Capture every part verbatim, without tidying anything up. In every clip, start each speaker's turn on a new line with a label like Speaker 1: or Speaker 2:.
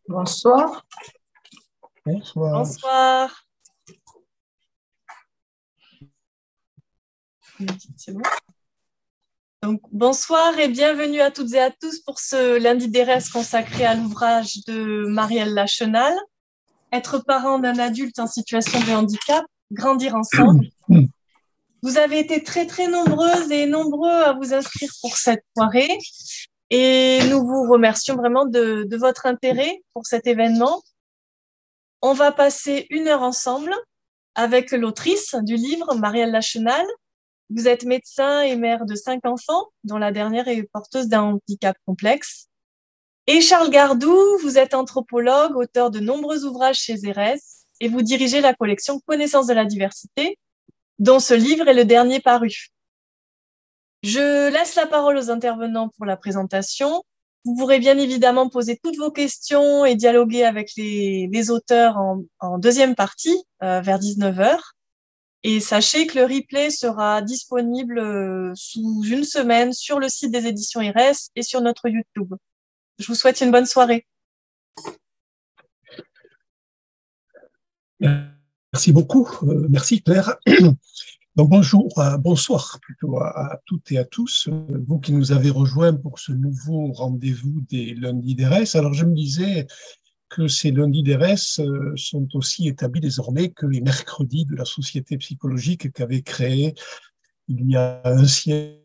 Speaker 1: Bonsoir.
Speaker 2: Bonsoir.
Speaker 3: Bonsoir. C'est bon. Donc, bonsoir et bienvenue à toutes et à tous pour ce lundi d'Érès consacré à l'ouvrage de Marielle Lachenal, Être parent d'un adulte en situation de handicap, grandir ensemble. Vous avez été très très nombreuses et nombreux à vous inscrire pour cette soirée et nous vous remercions vraiment de, de votre intérêt pour cet événement. On va passer une heure ensemble avec l'autrice du livre, Marielle Lachenal. Vous êtes médecin et mère de cinq enfants, dont la dernière est porteuse d'un handicap complexe. Et Charles Gardou, vous êtes anthropologue, auteur de nombreux ouvrages chez Érès, et vous dirigez la collection Connaissance de la diversité, dont ce livre est le dernier paru. Je laisse la parole aux intervenants pour la présentation. Vous pourrez bien évidemment poser toutes vos questions et dialoguer avec les, les auteurs en, en deuxième partie, euh, vers dix-neuf heures. Et sachez que le replay sera disponible euh, sous une semaine sur le site des éditions Érès et sur notre YouTube. Je vous souhaite une bonne soirée.
Speaker 2: Merci beaucoup. Euh, merci Claire. Donc bonjour, euh, bonsoir plutôt à, à toutes et à tous, euh, vous qui nous avez rejoints pour ce nouveau rendez-vous des lundis d'Érès. Alors je me disais que ces lundis d'Érès euh, sont aussi établis désormais que les mercredis de la Société psychologique qu'avait créée il y a un siècle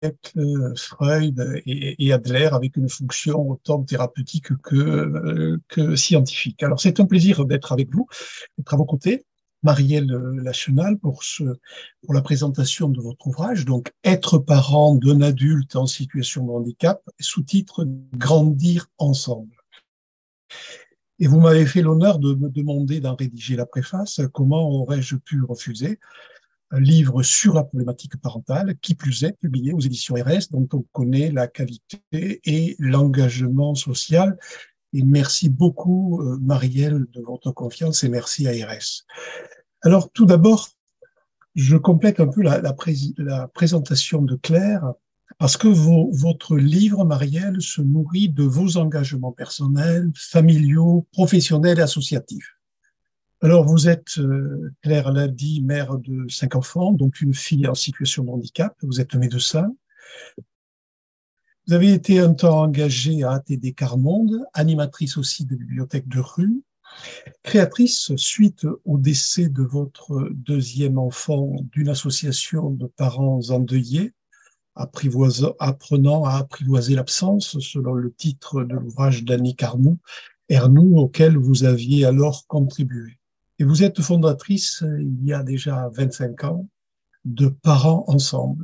Speaker 2: Freud et, et Adler, avec une fonction autant thérapeutique que, euh, que scientifique. Alors c'est un plaisir d'être avec vous, d'être à vos côtés. Marielle Lachenal pour, ce, pour la présentation de votre ouvrage, donc Être parent d'un adulte en situation de handicap, sous-titre Grandir ensemble. Et vous m'avez fait l'honneur de me demander d'en rédiger la préface. Comment aurais-je pu refuser un livre sur la problématique parentale, qui plus est publié aux éditions Érès, dont on connaît la qualité et l'engagement social. Et merci beaucoup, Marielle, de votre confiance, et merci à Érès. Alors, tout d'abord, je complète un peu la, la, pré la présentation de Claire, parce que vos, votre livre, Marielle, se nourrit de vos engagements personnels, familiaux, professionnels et associatifs. Alors, vous êtes, euh, Claire l'a dit, mère de cinq enfants, donc une fille en situation de handicap. Vous êtes médecin. Vous avez été un temps engagée à A T D Quart Monde, animatrice aussi de bibliothèque de rue, créatrice, suite au décès de votre deuxième enfant, d'une association de parents endeuillés, apprenant à apprivoiser l'absence, selon le titre de l'ouvrage d'Annie Carnoux, Ernoux, auquel vous aviez alors contribué. Et vous êtes fondatrice, il y a déjà vingt-cinq ans, de Parents Ensemble.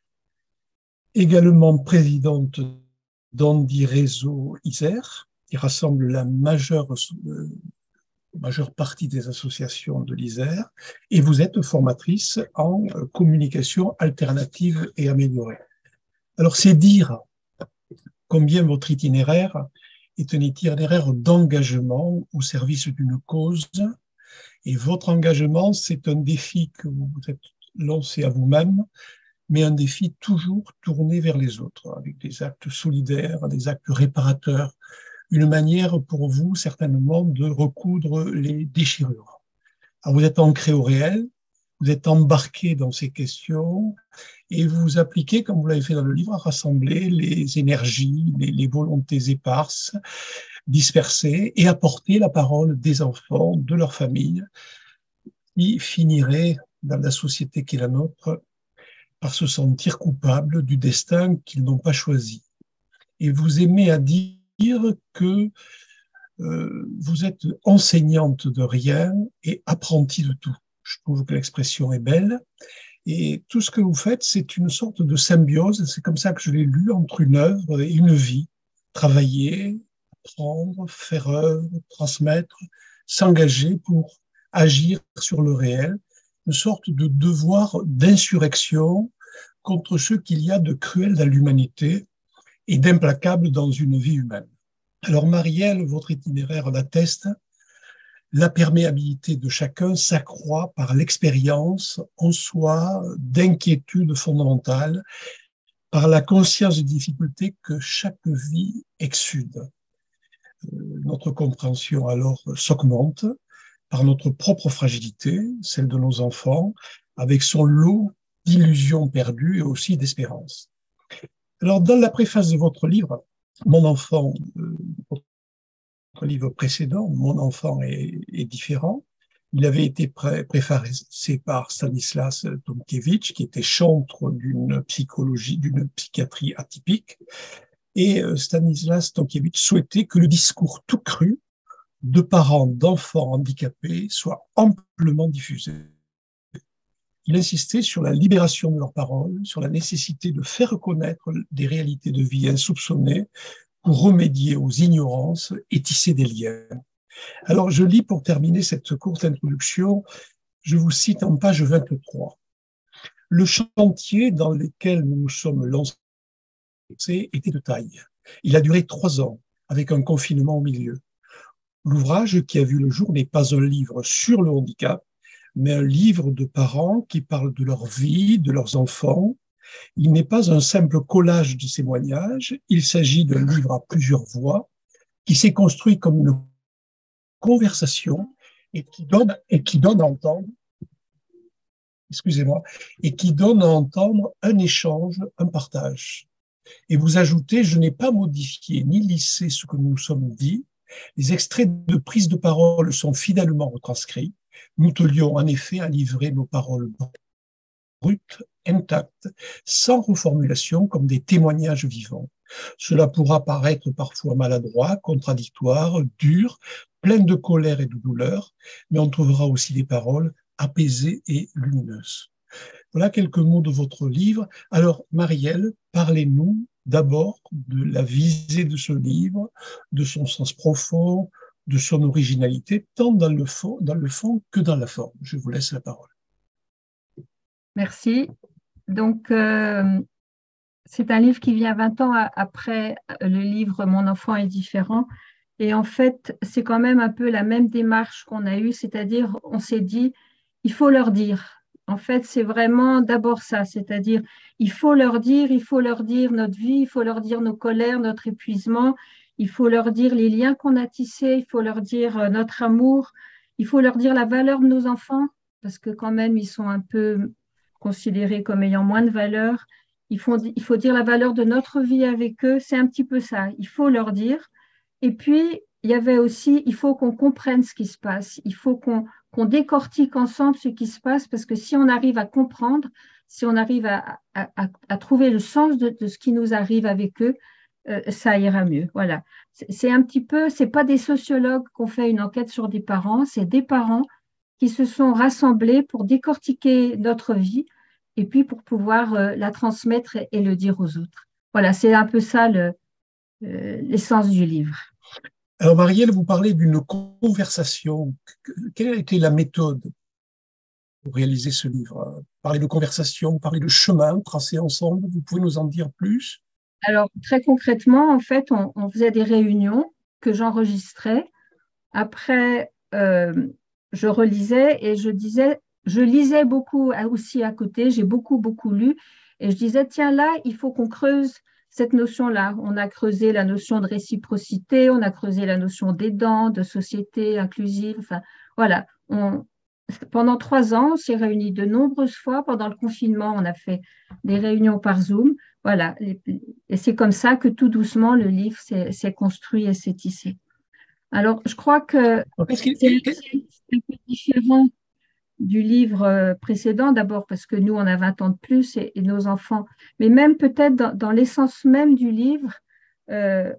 Speaker 2: Également présidente d'Andy Réseau Isère, qui rassemble la majeure, euh, majeure partie des associations de l'Isère. Et vous êtes formatrice en communication alternative et améliorée. Alors, c'est dire combien votre itinéraire est un itinéraire d'engagement au service d'une cause. Et votre engagement, c'est un défi que vous vous êtes lancé à vous-même, mais un défi toujours tourné vers les autres, avec des actes solidaires, des actes réparateurs, une manière pour vous, certainement, de recoudre les déchirures. Alors, vous êtes ancré au réel, vous êtes embarqué dans ces questions, et vous vous appliquez, comme vous l'avez fait dans le livre, à rassembler les énergies, les, les volontés éparses, dispersées, et à porter la parole des enfants, de leur famille, qui finiraient dans la société qui est la nôtre par se sentir coupables du destin qu'ils n'ont pas choisi. Et vous aimez à dire que euh, vous êtes enseignante de rien et apprentie de tout. Je trouve que l'expression est belle. Et tout ce que vous faites, c'est une sorte de symbiose, c'est comme ça que je l'ai lu, entre une œuvre et une vie. Travailler, apprendre, faire œuvre, transmettre, s'engager pour agir sur le réel, une sorte de devoir d'insurrection contre ce qu'il y a de cruel dans l'humanité et d'implacable dans une vie humaine. Alors Marielle, votre itinéraire l'atteste, la perméabilité de chacun s'accroît par l'expérience en soi d'inquiétude fondamentale, par la conscience des difficultés que chaque vie exsude. notre compréhension alors s'augmente par notre propre fragilité, celle de nos enfants, avec son lot d'illusions perdues et aussi d'espérances. Alors, dans la préface de votre livre, Mon enfant, euh, votre livre précédent, Mon enfant est, est différent, il avait été pré préfacé par Stanislas Tomkiewicz, qui était chantre d'une psychologie, d'une psychiatrie atypique. Et Stanislas Tomkiewicz souhaitait que le discours tout cru de parents d'enfants handicapés soit amplement diffusé. Il insistait sur la libération de leurs paroles, sur la nécessité de faire reconnaître des réalités de vie insoupçonnées pour remédier aux ignorances et tisser des liens. Alors, je lis pour terminer cette courte introduction, je vous cite en page vingt-trois. Le chantier dans lequel nous nous sommes lancés était de taille. Il a duré trois ans, avec un confinement au milieu. L'ouvrage qui a vu le jour n'est pas un livre sur le handicap, mais un livre de parents qui parlent de leur vie, de leurs enfants. Il n'est pas un simple collage de témoignages, il s'agit d'un livre à plusieurs voix qui s'est construit comme une conversation et qui donne, et qui donne à entendre, excusez-moi, et qui donne à entendre un échange, un partage. Et vous ajoutez, je n'ai pas modifié ni lissé ce que nous nous sommes dit, les extraits de prise de parole sont fidèlement retranscrits. Nous tenions en effet à livrer nos paroles brutes, intactes, sans reformulation, comme des témoignages vivants. Cela pourra paraître parfois maladroit, contradictoire, dur, plein de colère et de douleur, mais on trouvera aussi des paroles apaisées et lumineuses. Voilà quelques mots de votre livre. Alors, Marielle, parlez-nous d'abord de la visée de ce livre, de son sens profond, de son originalité, tant dans le fond, dans le fond que dans la forme. Je vous laisse la parole.
Speaker 1: Merci. Donc, euh, c'est un livre qui vient vingt ans après le livre Mon enfant est différent. Et en fait, c'est quand même un peu la même démarche qu'on a eue, c'est-à-dire on s'est dit, il faut leur dire. En fait, c'est vraiment d'abord ça, c'est-à-dire il faut leur dire, il faut leur dire notre vie, il faut leur dire nos colères, notre épuisement, il faut leur dire les liens qu'on a tissés, il faut leur dire notre amour, il faut leur dire la valeur de nos enfants, parce que quand même, ils sont un peu considérés comme ayant moins de valeur. Il faut, il faut dire la valeur de notre vie avec eux, c'est un petit peu ça, il faut leur dire. Et puis, il y avait aussi, il faut qu'on comprenne ce qui se passe, il faut qu'on qu'on décortique ensemble ce qui se passe, parce que si on arrive à comprendre, si on arrive à, à, à, à trouver le sens de, de ce qui nous arrive avec eux, euh, ça ira mieux. Voilà. C'est un petit peu, c'est pas des sociologues qui ont fait une enquête sur des parents, c'est des parents qui se sont rassemblés pour décortiquer notre vie et puis pour pouvoir euh, la transmettre et, et le dire aux autres. Voilà, c'est un peu ça le, euh, l'essence du livre.
Speaker 2: Alors, Marielle, vous parlez d'une conversation. Quelle a été la méthode pour réaliser ce livre? Parler de conversation, parler de chemin tracé ensemble, vous pouvez nous en dire plus?
Speaker 1: Alors, très concrètement, en fait, on, on faisait des réunions que j'enregistrais. Après, euh, je relisais et je disais, je lisais beaucoup aussi à côté, j'ai beaucoup, beaucoup lu, et je disais, tiens, là, il faut qu'on creuse cette notion-là. On a creusé la notion de réciprocité, on a creusé la notion d'aidant, de société inclusive. Enfin, voilà. On, pendant trois ans, on s'est réunis de nombreuses fois. Pendant le confinement, on a fait des réunions par Zoom. Voilà. Et c'est comme ça que tout doucement, le livre s'est construit et s'est tissé. Alors, je crois que c'est un peu différent du livre précédent, d'abord parce que nous, on a vingt ans de plus et, et nos enfants, mais même peut-être dans, dans l'essence même du livre, euh,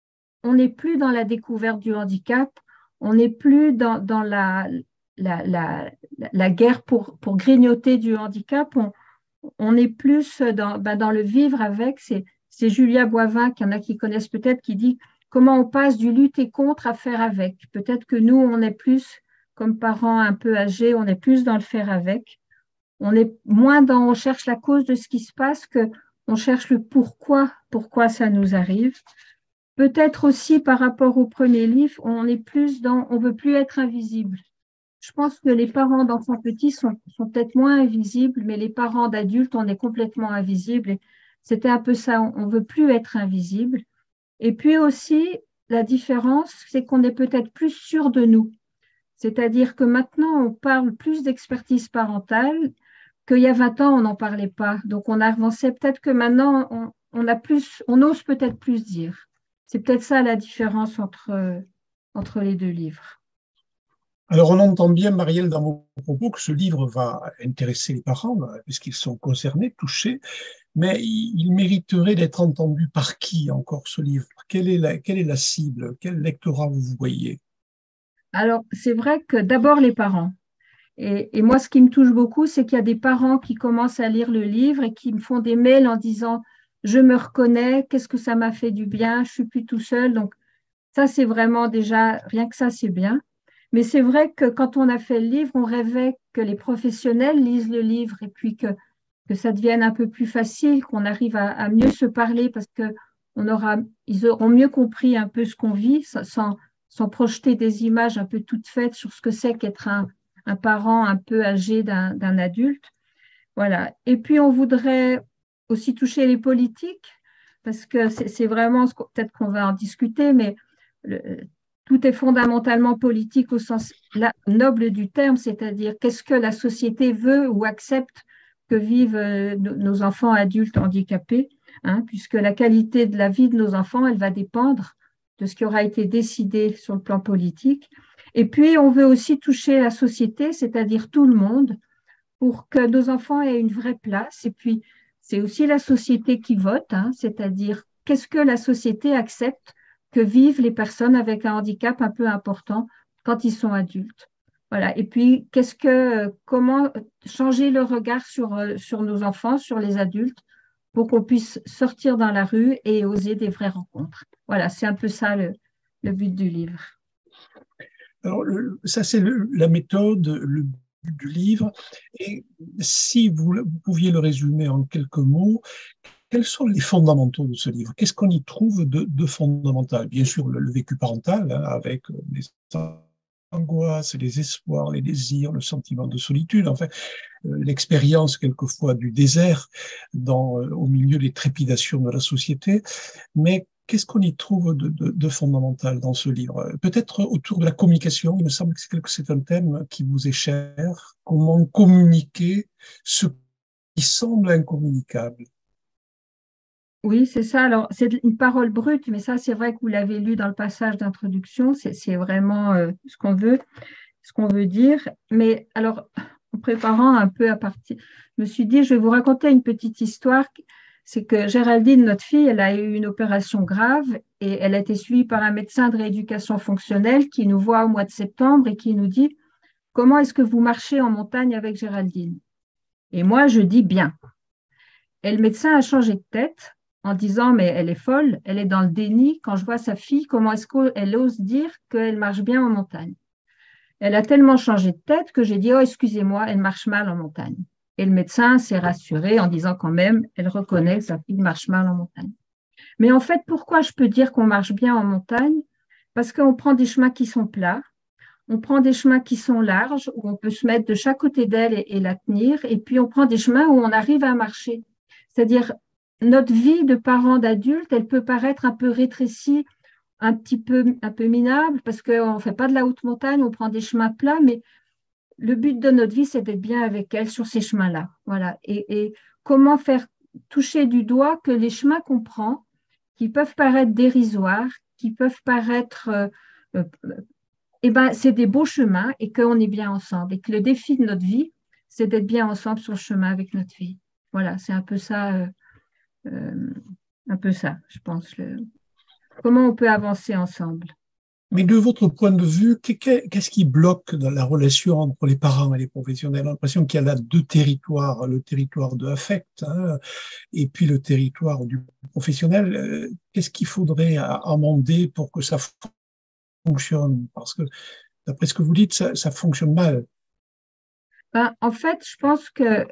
Speaker 1: on n'est plus dans la découverte du handicap, on n'est plus dans, dans la, la, la, la guerre pour, pour grignoter du handicap, on, on est plus dans, ben dans le vivre avec. C'est Julia Boivin, qu'il y en a qui connaissent peut-être, qui dit comment on passe du lutter contre à faire avec. Peut-être que nous, on est plus comme parents un peu âgés, on est plus dans le faire avec. On est moins dans, on cherche la cause de ce qui se passe que on cherche le pourquoi, pourquoi ça nous arrive. Peut-être aussi par rapport au premier livre, on est plus dans, on veut plus être invisible. Je pense que les parents d'enfants petits sont, sont peut-être moins invisibles, mais les parents d'adultes, on est complètement invisible. C'était un peu ça, on ne veut plus être invisible. Et puis aussi, la différence, c'est qu'on est peut-être plus sûr de nous. C'est-à-dire que maintenant, on parle plus d'expertise parentale qu'il y a vingt ans, on n'en parlait pas. Donc, on a avancé. Peut-être que maintenant, on, on a plus, on ose peut-être plus dire. C'est peut-être ça la différence entre, entre les deux livres.
Speaker 2: Alors, on entend bien, Marielle, dans vos propos, que ce livre va intéresser les parents, puisqu'ils sont concernés, touchés, mais il mériterait d'être entendu par qui encore, ce livre? Quelle est la, quelle est la cible? Quel lectorat vous voyez?
Speaker 1: Alors, c'est vrai que d'abord les parents. Et, et moi, ce qui me touche beaucoup, c'est qu'il y a des parents qui commencent à lire le livre et qui me font des mails en disant « Je me reconnais, qu'est-ce que ça m'a fait du bien, je suis plus tout seul. » Donc, ça, c'est vraiment déjà, rien que ça, c'est bien. Mais c'est vrai que quand on a fait le livre, on rêvait que les professionnels lisent le livre et puis que, que ça devienne un peu plus facile, qu'on arrive à, à mieux se parler parce que on aura, ils auront mieux compris un peu ce qu'on vit sans, sans projeter des images un peu toutes faites sur ce que c'est qu'être un, un parent un peu âgé d'un, d'un adulte. Voilà. Et puis, on voudrait aussi toucher les politiques parce que c'est, c'est vraiment, peut-être qu'on va en discuter, mais le, tout est fondamentalement politique au sens noble du terme, c'est-à-dire qu'est-ce que la société veut ou accepte que vivent euh, nos enfants adultes handicapés, hein, puisque la qualité de la vie de nos enfants, elle va dépendre de ce qui aura été décidé sur le plan politique. Et puis, on veut aussi toucher la société, c'est-à-dire tout le monde, pour que nos enfants aient une vraie place. Et puis, c'est aussi la société qui vote, hein, c'est-à-dire qu'est-ce que la société accepte que vivent les personnes avec un handicap un peu important quand ils sont adultes. Voilà. Et puis, qu'est-ce que, comment changer le regard sur, sur nos enfants, sur les adultes, pour qu'on puisse sortir dans la rue et oser des vraies rencontres. Voilà, c'est un peu ça le, le but du livre.
Speaker 2: Alors, le, ça, c'est le, la méthode, le but du livre. Et si vous, vous pouviez le résumer en quelques mots, quels sont les fondamentaux de ce livre? Qu'est-ce qu'on y trouve de, de fondamental? Bien sûr, le, le vécu parental, hein, avec les angoisses, les espoirs, les désirs, le sentiment de solitude, enfin, euh, l'expérience quelquefois du désert dans, euh, au milieu des trépidations de la société. Mais qu'est-ce qu'on y trouve de, de, de fondamental dans ce livre? Peut-être autour de la communication, il me semble que c'est un thème qui vous est cher. Comment communiquer ce qui semble incommunicable?
Speaker 1: Oui, c'est ça. Alors, c'est une parole brute, mais ça, c'est vrai que vous l'avez lu dans le passage d'introduction. C'est, c'est vraiment euh, ce qu'on veut, ce qu'on veut dire. Mais alors, en préparant un peu à partir, je me suis dit, je vais vous raconter une petite histoire. C'est que Géraldine, notre fille, elle a eu une opération grave et elle a été suivie par un médecin de rééducation fonctionnelle qui nous voit au mois de septembre et qui nous dit, comment est-ce que vous marchez en montagne avec Géraldine? Et moi, je dis bien. Et le médecin a changé de tête en disant, mais elle est folle, elle est dans le déni. Quand je vois sa fille, comment est-ce qu'elle ose dire qu'elle marche bien en montagne? Elle a tellement changé de tête que j'ai dit, oh, excusez-moi, elle marche mal en montagne. Et le médecin s'est rassuré en disant quand même, elle reconnaît que sa fille marche mal en montagne. Mais en fait, pourquoi je peux dire qu'on marche bien en montagne? Parce qu'on prend des chemins qui sont plats, on prend des chemins qui sont larges, où on peut se mettre de chaque côté d'elle et, et la tenir, et puis on prend des chemins où on arrive à marcher. C'est-à-dire, notre vie de parents d'adultes, elle peut paraître un peu rétrécie, un petit peu, un peu minable, parce qu'on ne fait pas de la haute montagne, on prend des chemins plats, mais le but de notre vie, c'est d'être bien avec elle sur ces chemins-là. Voilà. Et, et comment faire toucher du doigt que les chemins qu'on prend, qui peuvent paraître dérisoires, qui peuvent paraître, euh, euh, eh ben, c'est des beaux chemins et qu'on est bien ensemble. Et que le défi de notre vie, c'est d'être bien ensemble sur le chemin avec notre fille. Voilà, c'est un peu ça, euh, euh, un peu ça, je pense. Le... Comment on peut avancer ensemble?
Speaker 2: Mais de votre point de vue, qu'est-ce qui bloque dans la relation entre les parents et les professionnels? J'ai l'impression qu'il y a là deux territoires, le territoire de l'affect, hein, et puis le territoire du professionnel. Qu'est-ce qu'il faudrait amender pour que ça fonctionne? Parce que, d'après ce que vous dites, ça, ça fonctionne mal.
Speaker 1: Ben, en fait, je pense que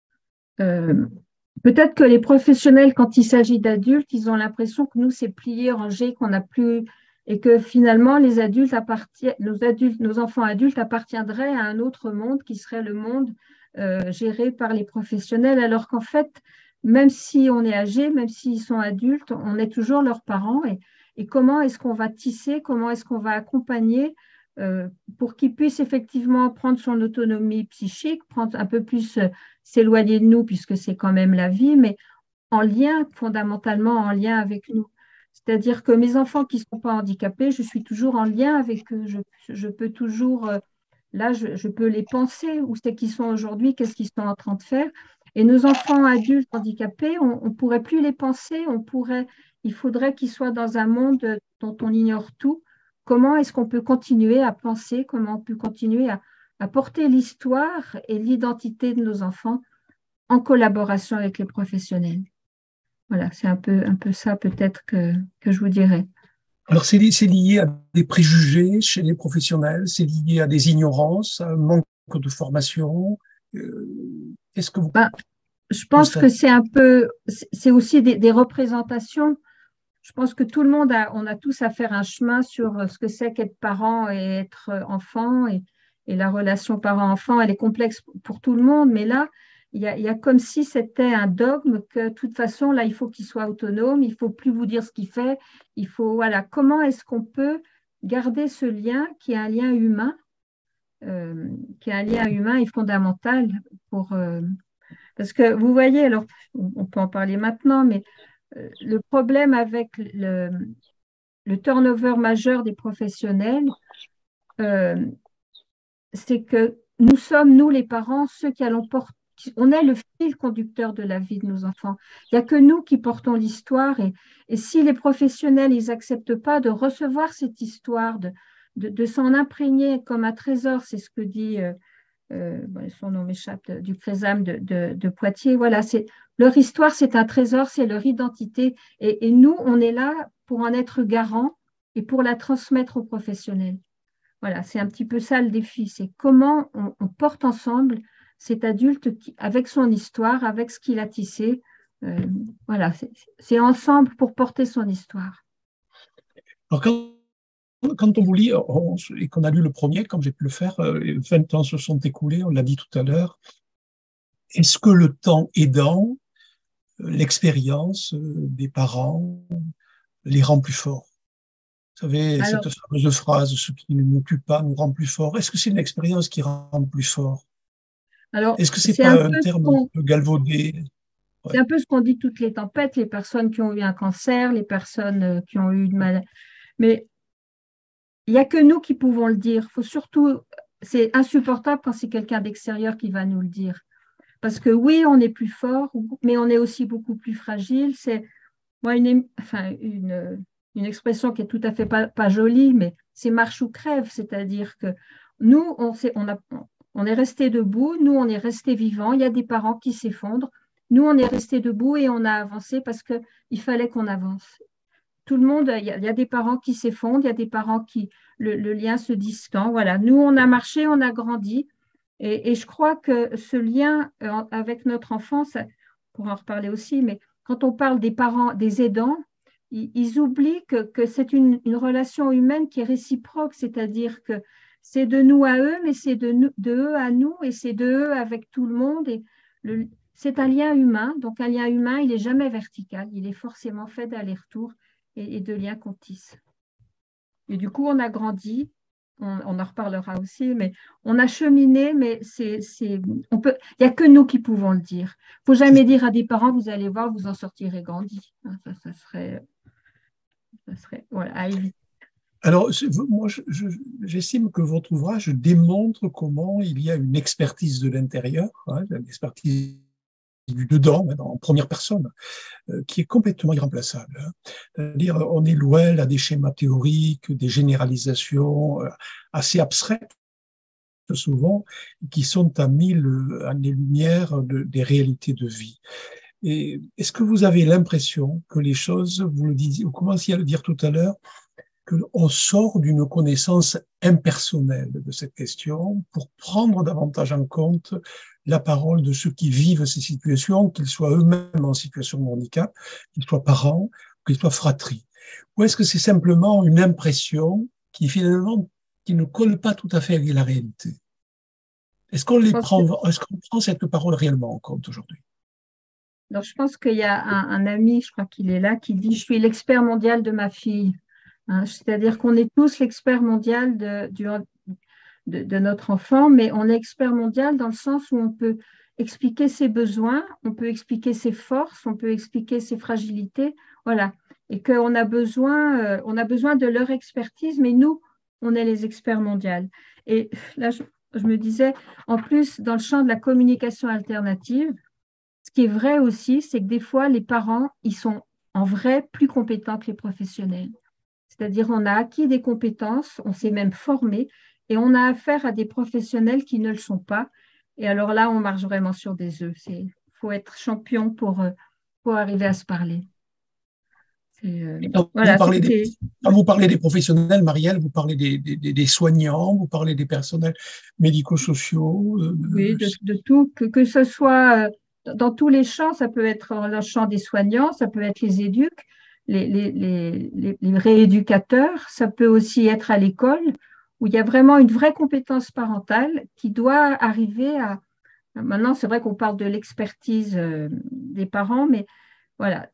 Speaker 1: euh, peut-être que les professionnels, quand il s'agit d'adultes, ils ont l'impression que nous, c'est plié, rangé, qu'on n'a plus... et que finalement, les adultes appartiennent, nos adultes, nos enfants adultes appartiendraient à un autre monde qui serait le monde euh, géré par les professionnels, alors qu'en fait, même si on est âgé, même s'ils sont adultes, on est toujours leurs parents et, et comment est-ce qu'on va tisser, comment est-ce qu'on va accompagner euh, pour qu'il puisse effectivement prendre son autonomie psychique, prendre un peu plus, euh, s'éloigner de nous, puisque c'est quand même la vie, mais en lien, fondamentalement en lien avec nous. C'est-à-dire que mes enfants qui ne sont pas handicapés, je suis toujours en lien avec eux. Je, je peux toujours, euh, là, je, je peux les penser, où c'est qu'ils sont aujourd'hui, qu'est-ce qu'ils sont en train de faire. Et nos enfants adultes handicapés, on ne pourrait plus les penser, on pourrait, il faudrait qu'ils soient dans un monde dont on ignore tout. Comment est-ce qu'on peut continuer à penser, comment on peut continuer à, à porter l'histoire et l'identité de nos enfants en collaboration avec les professionnels. Voilà, c'est un peu, un peu ça peut-être que, que je vous dirais.
Speaker 2: Alors, c'est li- c'est lié à des préjugés chez les professionnels, c'est lié à des ignorances, à un manque de formation. Euh, Qu'est-ce que vous
Speaker 1: Ben, je pense que
Speaker 2: constatez?
Speaker 1: c'est un peu, c'est c'est aussi des, des représentations. Je pense que tout le monde a, on a tous à faire un chemin sur ce que c'est qu'être parent et être enfant. Et, et la relation parent-enfant, elle est complexe pour tout le monde. Mais là, il y a, il y a comme si c'était un dogme que de toute façon, là, il faut qu'il soit autonome, il ne faut plus vous dire ce qu'il fait. Il faut, voilà, comment est-ce qu'on peut garder ce lien qui est un lien humain, euh, qui est un lien humain et fondamental pour, euh, parce que vous voyez, alors on on peut en parler maintenant, mais euh, le problème avec le, le turnover majeur des professionnels, euh, c'est que nous sommes, nous les parents, ceux qui allons porter, on est le fil conducteur de la vie de nos enfants. Il n'y a que nous qui portons l'histoire et, et si les professionnels, ils n'acceptent pas de recevoir cette histoire, de, de, de s'en imprégner comme un trésor, c'est ce que dit, euh, euh, bon, son nom m'échappe, de- du Présame de, de, de Poitiers, voilà, c'est, leur histoire, c'est un trésor, c'est leur identité et, et nous, on est là pour en être garant et pour la transmettre aux professionnels. Voilà, c'est un petit peu ça le défi, c'est comment on, on porte ensemble cet adulte qui, avec son histoire, avec ce qu'il a tissé. Euh, voilà, c'est c'est ensemble pour porter son histoire.
Speaker 2: Alors, quand, quand on vous lit on- et qu'on a lu le premier, comme j'ai pu le faire, euh, vingt ans se sont écoulés, on l'a dit tout à l'heure, est-ce que le temps aidant, euh, l'expérience euh, des parents les rend plus forts? Vous savez,
Speaker 1: Alors,
Speaker 2: cette fameuse phrase, ce qui ne nous tue pas nous rend plus forts. Est-ce que c'est une expérience qui rend plus fort?
Speaker 1: alors
Speaker 2: Est-ce que c'est
Speaker 1: c'est un
Speaker 2: pas un
Speaker 1: peu ce
Speaker 2: terme un
Speaker 1: qu'on
Speaker 2: peu galvaudé?
Speaker 1: c'est
Speaker 2: Ouais.
Speaker 1: un peu ce qu'on dit toutes les tempêtes, les personnes qui ont eu un cancer, les personnes euh, qui ont eu une maladie. Mais il n'y a que nous qui pouvons le dire. Faut surtout, c'est insupportable quand c'est quelqu'un d'extérieur qui va nous le dire. Parce que oui, on est plus fort, mais on est aussi beaucoup plus fragile. C'est moi une, enfin, une, une expression qui est tout à fait pas, pas jolie, mais c'est marche ou crève. C'est-à-dire que nous, on, s'est- on, a, on est resté debout, nous, on est resté vivant. Il y a des parents qui s'effondrent. Nous, on est resté debout et on a avancé parce qu'il fallait qu'on avance. Tout le monde, il y, a, il y a des parents qui s'effondrent, il y a des parents qui, le, le lien se distend. Voilà, nous, on a marché, on a grandi. Et, et je crois que ce lien euh, avec notre enfant, ça, on pourra en reparler aussi, mais quand on parle des parents, des aidants, ils, ils oublient que, que c'est une, une relation humaine qui est réciproque, c'est-à-dire que c'est de nous à eux, mais c'est de, nous, de eux à nous, et c'est de eux avec tout le monde. Et le, c'est un lien humain, donc un lien humain, il n'est jamais vertical, il est forcément fait d'aller-retour et, et de liens qu'on tisse. Et du coup, on a grandi, on, on en reparlera aussi, mais on a cheminé, mais c'est, c'est, on peut, il n'y a que nous qui pouvons le dire. Il ne faut jamais dire à des parents, vous allez voir, vous en sortirez grandi. Hein, ça, ça serait, ça serait voilà, à éviter.
Speaker 2: Alors, c'est- moi, je- je- j'estime que votre ouvrage démontre comment il y a une expertise de l'intérieur, hein, une expertise du dedans, hein, en première personne, euh, qui est complètement irremplaçable. Hein. C'est-à-dire, on est loin là des schémas théoriques, des généralisations euh, assez abstraites souvent, qui sont à mille années-lumière de, des réalités de vie. Et est-ce que vous avez l'impression que les choses, vous le disiez, vous commenciez à le dire tout à l'heure, qu'on sort d'une connaissance impersonnelle de cette question pour prendre davantage en compte la parole de ceux qui vivent ces situations, qu'ils soient eux-mêmes en situation de handicap, qu'ils soient parents, qu'ils soient fratries? Ou est-ce que c'est simplement une impression qui finalement qui ne colle pas tout à fait avec la réalité? Est-ce qu'on
Speaker 1: Je
Speaker 2: les
Speaker 1: pense que,
Speaker 2: prend, est-ce qu'on prend cette parole réellement en compte aujourd'hui?
Speaker 1: alors je pense qu'il y a un, un ami, je crois qu'il est là, qui dit, je suis l'expert mondial de ma fille. Hein. C'est-à-dire qu'on est tous l'expert mondial de, du, de, de notre enfant, mais on est expert mondial dans le sens où on peut expliquer ses besoins, on peut expliquer ses forces, on peut expliquer ses fragilités, voilà. Et qu'on a besoin, euh, on a besoin de leur expertise, mais nous, on est les experts mondiaux. Et là, je, je me disais, en plus, dans le champ de la communication alternative, ce qui est vrai aussi, c'est que des fois, les parents, ils sont en vrai plus compétents que les professionnels. C'est-à-dire, on a acquis des compétences, on s'est même formé, et on a affaire à des professionnels qui ne le sont pas. Et alors là, on marche vraiment sur des œufs. Il faut être champion pour, pour arriver à se parler.
Speaker 2: Euh, quand, voilà, vous parlez des, quand vous parlez des professionnels, Marielle, vous parlez des, des, des soignants, vous parlez des personnels médico-sociaux. Euh,
Speaker 1: oui, de, de tout, que, que ce soit dans tous les champs, ça peut être dans le champ des soignants, ça peut être les éduques, les, les, les, les rééducateurs, ça peut aussi être à l'école, où il y a vraiment une vraie compétence parentale qui doit arriver à… Maintenant, c'est vrai qu'on parle de l'expertise des parents, mais voilà,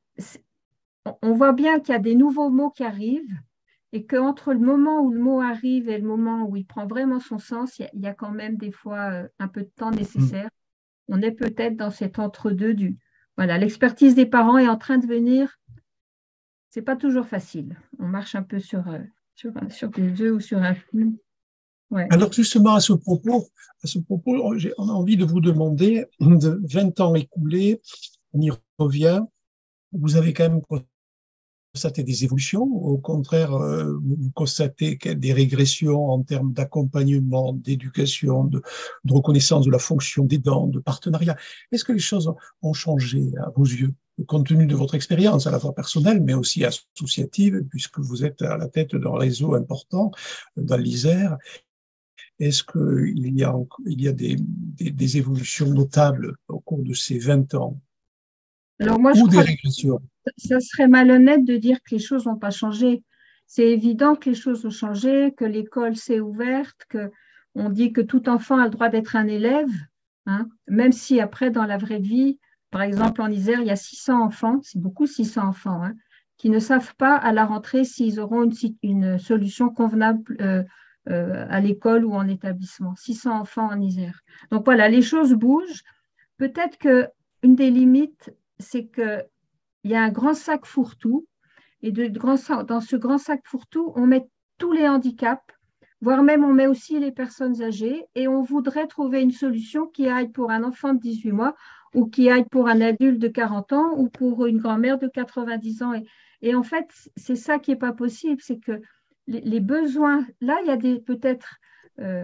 Speaker 1: on voit bien qu'il y a des nouveaux mots qui arrivent et qu'entre le moment où le mot arrive et le moment où il prend vraiment son sens, il y a, il y a quand même des fois un peu de temps nécessaire. Mmh. On est peut-être dans cet entre-deux du… Voilà, l'expertise des parents est en train de venir. C'est pas toujours facile. On marche un peu sur, sur, sur des œufs ou sur un film.
Speaker 2: Ouais. Alors justement, à ce propos, à ce propos, j'ai envie de vous demander, de vingt ans écoulés, on y revient, vous avez quand même constaté des évolutions, au contraire, euh, vous constatez des régressions en termes d'accompagnement, d'éducation, de, de reconnaissance de la fonction d'aidant, de partenariat. Est-ce que les choses ont changé à vos yeux, compte tenu de votre expérience à la fois personnelle, mais aussi associative, puisque vous êtes à la tête d'un réseau important dans l'Isère? Est-ce qu'il y a, il y a des, des, des évolutions notables au cours de ces vingt ans?
Speaker 1: Alors moi, je crois que ça serait malhonnête de dire que les choses n'ont pas changé. C'est évident que les choses ont changé, que l'école s'est ouverte, qu'on dit que tout enfant a le droit d'être un élève, hein, même si après, dans la vraie vie, par exemple en Isère, il y a six cents enfants, c'est beaucoup six cents enfants, hein, qui ne savent pas à la rentrée s'ils auront une, une solution convenable euh, euh, à l'école ou en établissement. six cents enfants en Isère. Donc voilà, les choses bougent. Peut-être qu'une des limites, c'est qu'il y a un grand sac fourre-tout, et de, de, dans ce grand sac fourre-tout, on met tous les handicaps, voire même on met aussi les personnes âgées, et on voudrait trouver une solution qui aille pour un enfant de dix-huit mois, ou qui aille pour un adulte de quarante ans, ou pour une grand-mère de quatre-vingt-dix ans. Et, et en fait, c'est ça qui n'est pas possible, c'est que les, les besoins, là, il y a des peut-être… Euh,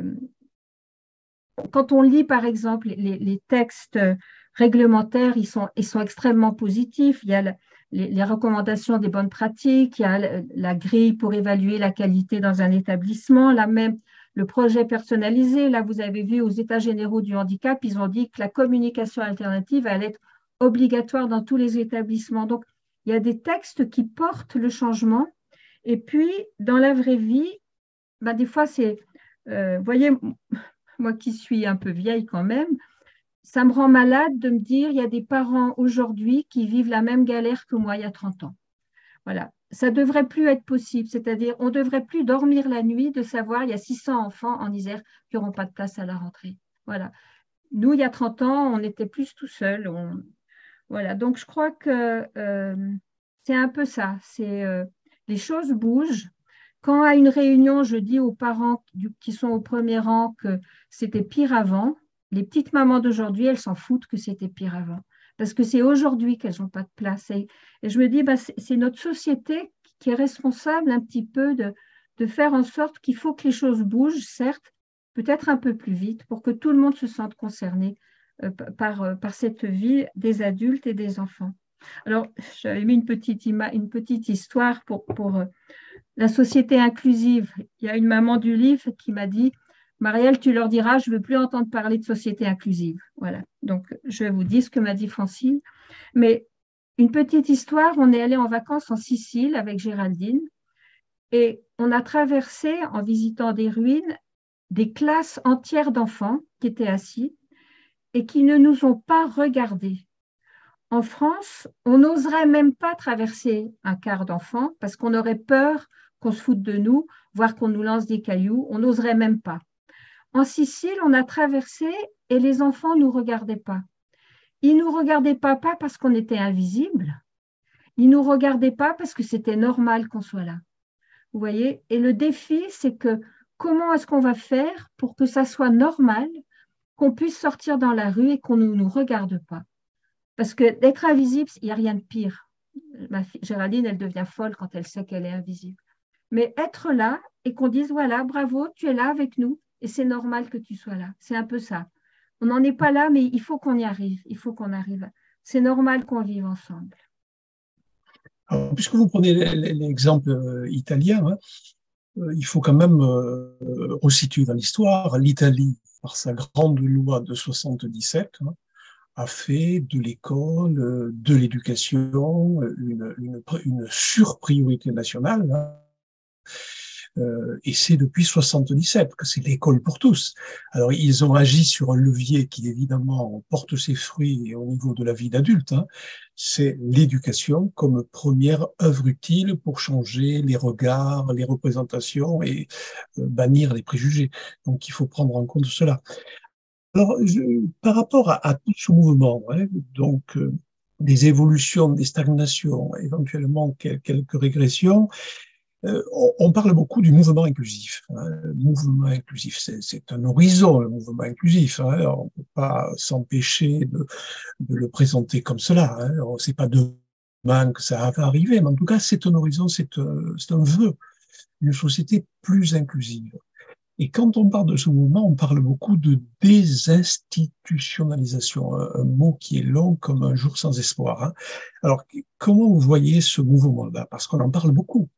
Speaker 1: quand on lit, par exemple, les, les textes réglementaires, ils sont, ils sont extrêmement positifs. Il y a la, les, les recommandations des bonnes pratiques, il y a la, la grille pour évaluer la qualité dans un établissement, là même le projet personnalisé. Là, vous avez vu aux États généraux du handicap, ils ont dit que la communication alternative allait être obligatoire dans tous les établissements. Donc, il y a des textes qui portent le changement. Et puis, dans la vraie vie, ben, des fois, c'est… Euh, vous voyez, moi qui suis un peu vieille quand même, ça me rend malade de me dire il y a des parents aujourd'hui qui vivent la même galère que moi il y a trente ans. Voilà, ça ne devrait plus être possible, c'est-à-dire on ne devrait plus dormir la nuit de savoir il y a six cents enfants en Isère qui n'auront pas de place à la rentrée. Voilà. Nous, il y a trente ans, on était plus tout seuls. On… Voilà, donc je crois que euh, c'est un peu ça, c'est euh, les choses bougent. Quand à une réunion, je dis aux parents qui sont au premier rang que c'était pire avant, les petites mamans d'aujourd'hui, elles s'en foutent que c'était pire avant. Parce que c'est aujourd'hui qu'elles n'ont pas de place. Et, et je me dis, bah, c'est notre société qui est responsable un petit peu de, de faire en sorte qu'il faut que les choses bougent, certes, peut-être un peu plus vite, pour que tout le monde se sente concerné euh, par, euh, par cette vie des adultes et des enfants. Alors, j'avais mis une petite, ima- une petite histoire pour… pour euh, la société inclusive. Il y a une maman du livre qui m'a dit « Marielle, tu leur diras, je ne veux plus entendre parler de société inclusive. » Voilà, donc je vous dis ce que m'a dit Francine. Mais une petite histoire, on est allé en vacances en Sicile avec Géraldine et on a traversé, en visitant des ruines, des classes entières d'enfants qui étaient assis et qui ne nous ont pas regardés. En France, on n'oserait même pas traverser un quart d'enfant parce qu'on aurait peur qu'on se foute de nous, voire qu'on nous lance des cailloux. On n'oserait même pas. En Sicile, on a traversé et les enfants ne nous regardaient pas. Ils ne nous regardaient pas, pas parce qu'on était invisibles. Ils ne nous regardaient pas parce que c'était normal qu'on soit là. Vous voyez? Et le défi, c'est que comment est-ce qu'on va faire pour que ça soit normal, qu'on puisse sortir dans la rue et qu'on ne nous regarde pas? Parce que d'être invisible, il n'y a rien de pire. Ma fille, Géraldine, elle devient folle quand elle sait qu'elle est invisible. Mais être là et qu'on dise, voilà, bravo, tu es là avec nous et c'est normal que tu sois là. C'est un peu ça. On n'en est pas là, mais il faut qu'on y arrive. Il faut qu'on arrive. C'est normal qu'on vive ensemble.
Speaker 2: Alors, puisque vous prenez l'exemple euh, italien, hein, euh, il faut quand même euh, resituer dans l'histoire. L'Italie, par sa grande loi de soixante-dix-sept, hein, a fait de l'école, euh, de l'éducation, une, une, une surpriorité nationale. Hein. Euh, et c'est depuis soixante-dix-sept que c'est l'école pour tous. Alors, ils ont agi sur un levier qui, évidemment, porte ses fruits au niveau de la vie d'adulte. Hein. C'est l'éducation comme première œuvre utile pour changer les regards, les représentations et euh, bannir les préjugés. Donc, il faut prendre en compte cela. Alors, je, par rapport à, à tout ce mouvement, hein, donc euh, des évolutions, des stagnations, éventuellement quelques régressions, Euh, on parle beaucoup du mouvement inclusif. Hein. Le mouvement inclusif, c'est un horizon, le mouvement inclusif. Hein. On ne peut pas s'empêcher de, de le présenter comme cela. Hein. C'est pas demain que ça va arriver, mais en tout cas, c'est un horizon, c'est un, un vœu, une société plus inclusive. Et quand on parle de ce mouvement, on parle beaucoup de désinstitutionnalisation, un, un mot qui est long comme un jour sans espoir. Hein. Alors, comment vous voyez ce mouvement-là? Parce qu'on en parle beaucoup.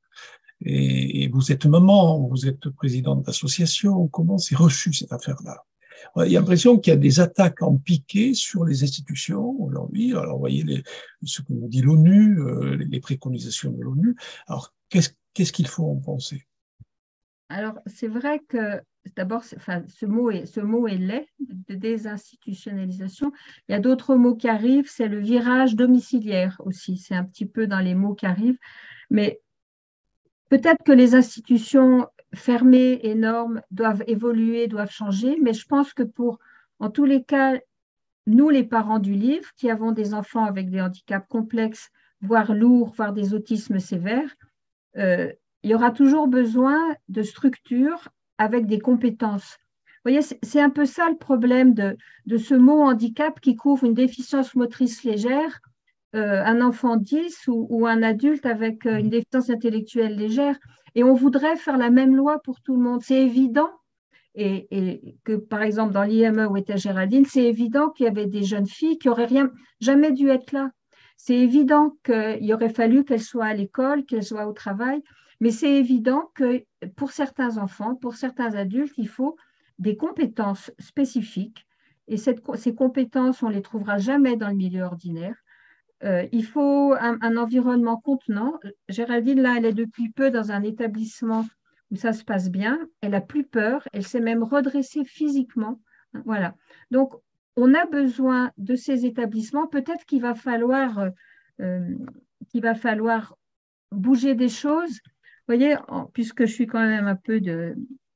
Speaker 2: Et vous êtes maman, vous êtes présidente d'association, comment c'est reçu cette affaire-là? Il y a l'impression qu'il y a des attaques en piqué sur les institutions aujourd'hui. Alors, vous voyez les, ce que nous dit l'ONU, euh, les préconisations de l'ONU. Alors, qu'est-ce qu'est-ce qu'il faut en penser?
Speaker 1: Alors, c'est vrai que d'abord, enfin, ce mot est, ce mot est laid, de désinstitutionnalisation. Il y a d'autres mots qui arrivent, c'est le virage domiciliaire aussi. C'est un petit peu dans les mots qui arrivent. Mais peut-être que les institutions fermées et normes doivent évoluer, doivent changer, mais je pense que pour, en tous les cas, nous, les parents du livre, qui avons des enfants avec des handicaps complexes, voire lourds, voire des autismes sévères, euh, il y aura toujours besoin de structures avec des compétences. Vous voyez, c'est un peu ça le problème de, de ce mot handicap qui couvre une déficience motrice légère, euh, un enfant dix ou, ou un adulte avec euh, une déficience intellectuelle légère. Et on voudrait faire la même loi pour tout le monde. C'est évident. Et, et que, par exemple, dans l'I M E où était Géraldine, c'est évident qu'il y avait des jeunes filles qui n'auraient rien, jamais dû être là. C'est évident qu'il aurait fallu qu'elles soient à l'école, qu'elles soient au travail. Mais c'est évident que pour certains enfants, pour certains adultes, il faut des compétences spécifiques. Et cette, ces compétences, on ne les trouvera jamais dans le milieu ordinaire. Euh, il faut un, un environnement contenant. Géraldine, là, elle est depuis peu dans un établissement où ça se passe bien. Elle n'a plus peur. Elle s'est même redressée physiquement. Voilà. Donc, on a besoin de ces établissements. Peut-être qu'il va falloir, euh, qu'il va falloir bouger des choses. Vous voyez, en, puisque je suis quand même un peu de,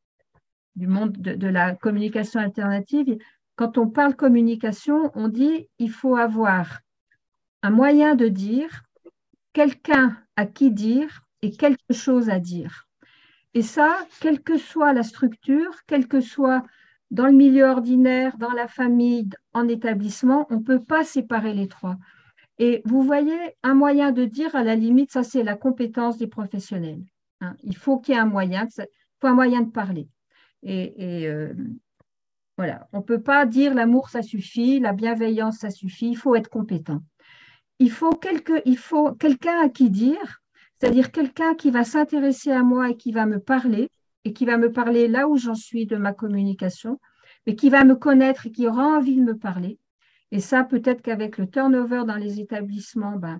Speaker 1: du monde de, de la communication alternative, quand on parle communication, on dit il faut avoir un moyen de dire, quelqu'un à qui dire et quelque chose à dire. Et ça, quelle que soit la structure, quel que soit dans le milieu ordinaire, dans la famille, en établissement, on ne peut pas séparer les trois. Et vous voyez, un moyen de dire, à la limite, ça c'est la compétence des professionnels. Hein. Il faut qu'il y ait un moyen, il faut un moyen de parler. Et, et euh, voilà, on ne peut pas dire l'amour, ça suffit, la bienveillance, ça suffit, il faut être compétent. Il faut, quelque, il faut quelqu'un à qui dire, c'est-à-dire quelqu'un qui va s'intéresser à moi et qui va me parler, et qui va me parler là où j'en suis de ma communication, mais qui va me connaître et qui aura envie de me parler. Et ça, peut-être qu'avec le turnover dans les établissements, ben,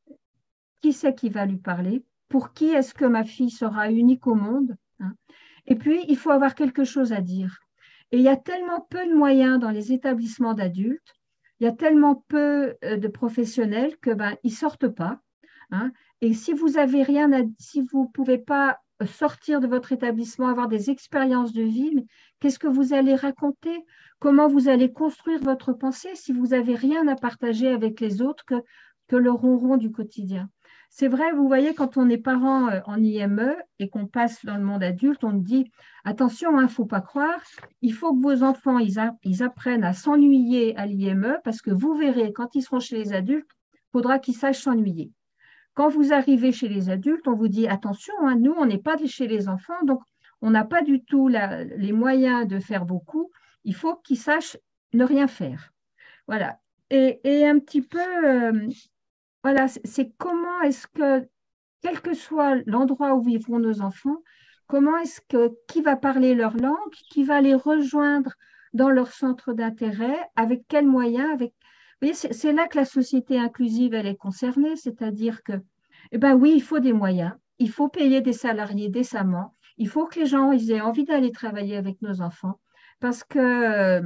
Speaker 1: qui c'est qui va lui parler? Pour qui est-ce que ma fille sera unique au monde? Hein? Et puis, il faut avoir quelque chose à dire. Et il y a tellement peu de moyens dans les établissements d'adultes, il y a tellement peu de professionnels que ben, ils ne sortent pas. Hein. Et si vous avez rien à, si vous ne pouvez pas sortir de votre établissement, avoir des expériences de vie, mais qu'est-ce que vous allez raconter? Comment vous allez construire votre pensée si vous n'avez rien à partager avec les autres que, que le ronron du quotidien? C'est vrai, vous voyez, quand on est parent en I M E et qu'on passe dans le monde adulte, on dit, attention, il hein, ne faut pas croire, il faut que vos enfants, ils, a, ils apprennent à s'ennuyer à l'I M E parce que vous verrez, quand ils seront chez les adultes, il faudra qu'ils sachent s'ennuyer. Quand vous arrivez chez les adultes, on vous dit, attention, hein, nous, on n'est pas chez les enfants, donc on n'a pas du tout la, les moyens de faire beaucoup, il faut qu'ils sachent ne rien faire. Voilà. Et, et un petit peu... Euh, Voilà, c'est comment est-ce que, quel que soit l'endroit où vivront nos enfants, comment est-ce que, qui va parler leur langue, qui va les rejoindre dans leur centre d'intérêt, avec quels moyens, avec... Vous voyez, c'est là que la société inclusive, elle est concernée, c'est-à-dire que, eh ben oui, il faut des moyens, il faut payer des salariés décemment, il faut que les gens ils aient envie d'aller travailler avec nos enfants, parce que...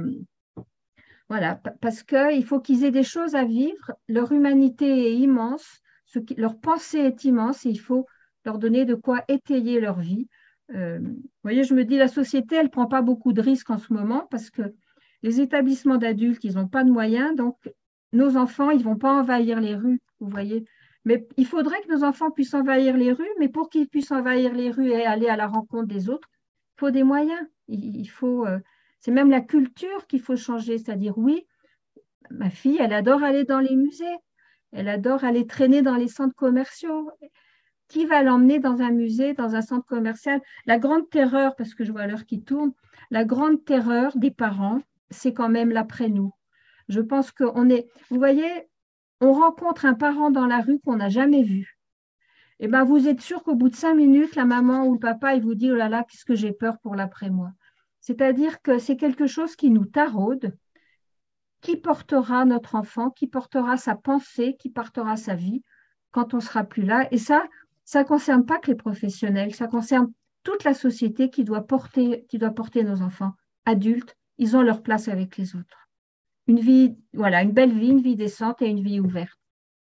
Speaker 1: Voilà, parce qu'il faut qu'ils aient des choses à vivre. Leur humanité est immense, ce qui, leur pensée est immense et il faut leur donner de quoi étayer leur vie. Euh, vous voyez, je me dis, la société, elle ne prend pas beaucoup de risques en ce moment parce que les établissements d'adultes, ils n'ont pas de moyens. Donc, nos enfants, ils ne vont pas envahir les rues, vous voyez. Mais il faudrait que nos enfants puissent envahir les rues, mais pour qu'ils puissent envahir les rues et aller à la rencontre des autres, il faut des moyens. Il, il faut... Euh, C'est même la culture qu'il faut changer, c'est-à-dire, oui, ma fille, elle adore aller dans les musées, elle adore aller traîner dans les centres commerciaux. Qui va l'emmener dans un musée, dans un centre commercial? La grande terreur, parce que je vois l'heure qui tourne, la grande terreur des parents, c'est quand même l'après-nous. Je pense qu'on est, vous voyez, on rencontre un parent dans la rue qu'on n'a jamais vu. Eh bien, vous êtes sûr qu'au bout de cinq minutes, la maman ou le papa, il vous dit, oh là là, qu'est-ce que j'ai peur pour l'après-moi. C'est-à-dire que c'est quelque chose qui nous taraude, qui portera notre enfant, qui portera sa pensée, qui portera sa vie quand on ne sera plus là. Et ça, ça ne concerne pas que les professionnels, ça concerne toute la société qui doit porter, qui doit porter nos enfants adultes. Ils ont leur place avec les autres. Une vie, voilà, une belle vie, une vie décente et une vie ouverte.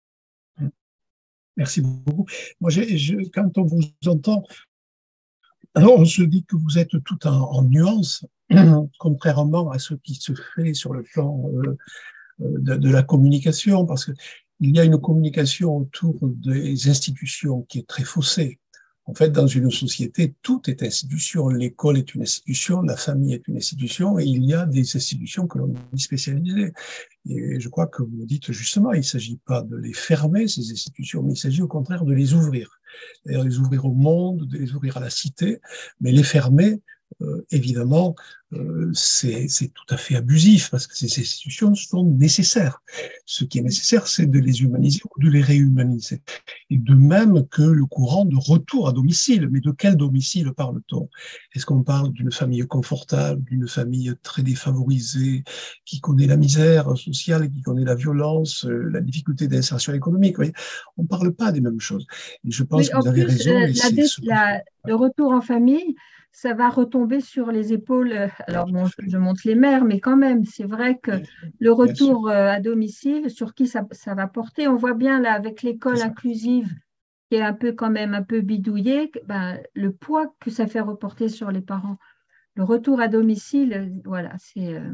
Speaker 2: Merci beaucoup. Moi, j'ai, je, quand on vous entend, alors on se dit que vous êtes tout en, en nuances, contrairement à ce qui se fait sur le plan euh, de, de la communication, parce que il y a une communication autour des institutions qui est très faussée. En fait, dans une société, tout est institution. L'école est une institution, la famille est une institution, et il y a des institutions que l'on dit spécialisées. Et je crois que vous dites justement, il ne s'agit pas de les fermer, ces institutions, mais il s'agit au contraire de les ouvrir. C'est-à-dire les ouvrir au monde, de les ouvrir à la cité, mais les fermer, euh, évidemment, euh, c'est, c'est tout à fait abusif, parce que ces institutions sont nécessaires. Ce qui est nécessaire, c'est de les humaniser ou de les réhumaniser. Et de même que le courant de retour à domicile. Mais de quel domicile parle-t-on? Est-ce qu'on parle d'une famille confortable, d'une famille très défavorisée, qui connaît la misère sociale, qui connaît la violence, la difficulté d'insertion économique? Vous voyez, on ne parle pas des mêmes choses. Et je pense
Speaker 1: Oui,
Speaker 2: que
Speaker 1: en
Speaker 2: vous avez
Speaker 1: plus,
Speaker 2: raison.
Speaker 1: la,
Speaker 2: Et
Speaker 1: la,
Speaker 2: c'est ce
Speaker 1: la, le retour en famille, ça va retomber sur les épaules. Alors, bon, je, je monte les mères, mais quand même, c'est vrai que le retour à domicile, sur qui ça, ça va porter, on voit bien là avec l'école inclusive, qui est un peu quand même un peu bidouillée, ben, le poids que ça fait reporter sur les parents. Le retour à domicile, voilà, c'est... Euh...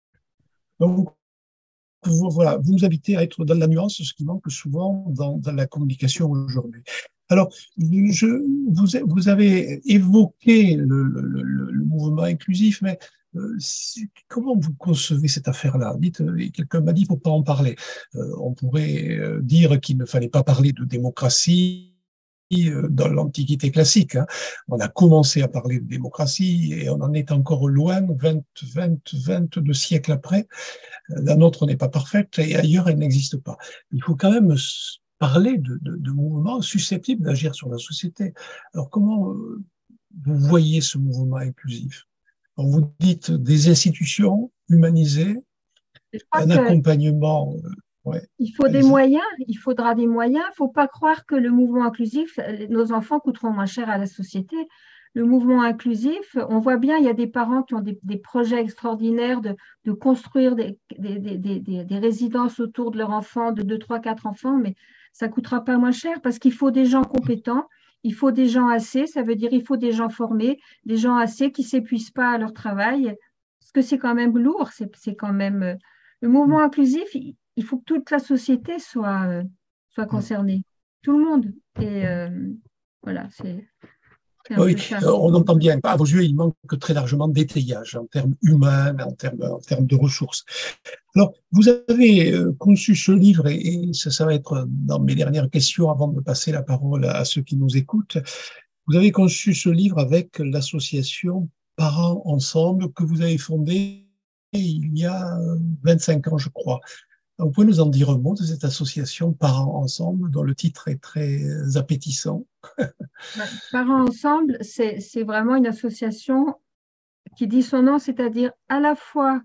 Speaker 2: Donc, vous, voilà, vous nous invitez à être dans la nuance, ce qui manque souvent dans, dans la communication aujourd'hui. Alors, je, vous, vous avez évoqué le, le, le, le mouvement inclusif, mais euh, si, comment vous concevez cette affaire-là? Dites, quelqu'un m'a dit qu'il ne faut pas en parler. Euh, on pourrait euh, dire qu'il ne fallait pas parler de démocratie dans l'Antiquité classique. Hein. On a commencé à parler de démocratie et on en est encore loin, vingt, vingt, vingt-deux siècles après. La nôtre n'est pas parfaite et ailleurs elle n'existe pas. Il faut quand même parler de, de, de mouvements susceptibles d'agir sur la société. Alors comment euh, vous voyez ce mouvement inclusif? Alors, vous dites des institutions humanisées, un accompagnement. Euh, ouais,
Speaker 1: il faut des moyens, il faudra des moyens. Il ne faut pas croire que le mouvement inclusif, nos enfants coûteront moins cher à la société. Le mouvement inclusif, on voit bien, il y a des parents qui ont des, des projets extraordinaires de, de construire des, des, des, des, des résidences autour de leurs enfants, de deux, trois, quatre enfants, mais ça ne coûtera pas moins cher parce qu'il faut des gens compétents, il faut des gens assez, ça veut dire il faut des gens formés, des gens assez qui ne s'épuisent pas à leur travail, parce que c'est quand même lourd, c'est c'est quand même… euh, Le mouvement inclusif, il, il faut que toute la société soit, euh, soit concernée, tout le monde. Et euh, voilà, c'est c'est un
Speaker 2: Oui,
Speaker 1: peu ça.
Speaker 2: euh, on entend bien. À vos yeux, il manque très largement d'étayage en termes humains, en termes, en termes de ressources. Alors, vous avez euh, conçu ce livre, et, et ça, ça va être dans mes dernières questions avant de passer la parole à, à ceux qui nous écoutent. Vous avez conçu ce livre avec l'association Parents Ensemble que vous avez fondée il y a vingt-cinq ans, je crois. Vous pouvez nous en dire un mot de cette association Parents Ensemble, dont le titre est très appétissant?
Speaker 1: Ouais. Parents Ensemble, c'est c'est vraiment une association qui dit son nom, c'est-à-dire à la fois,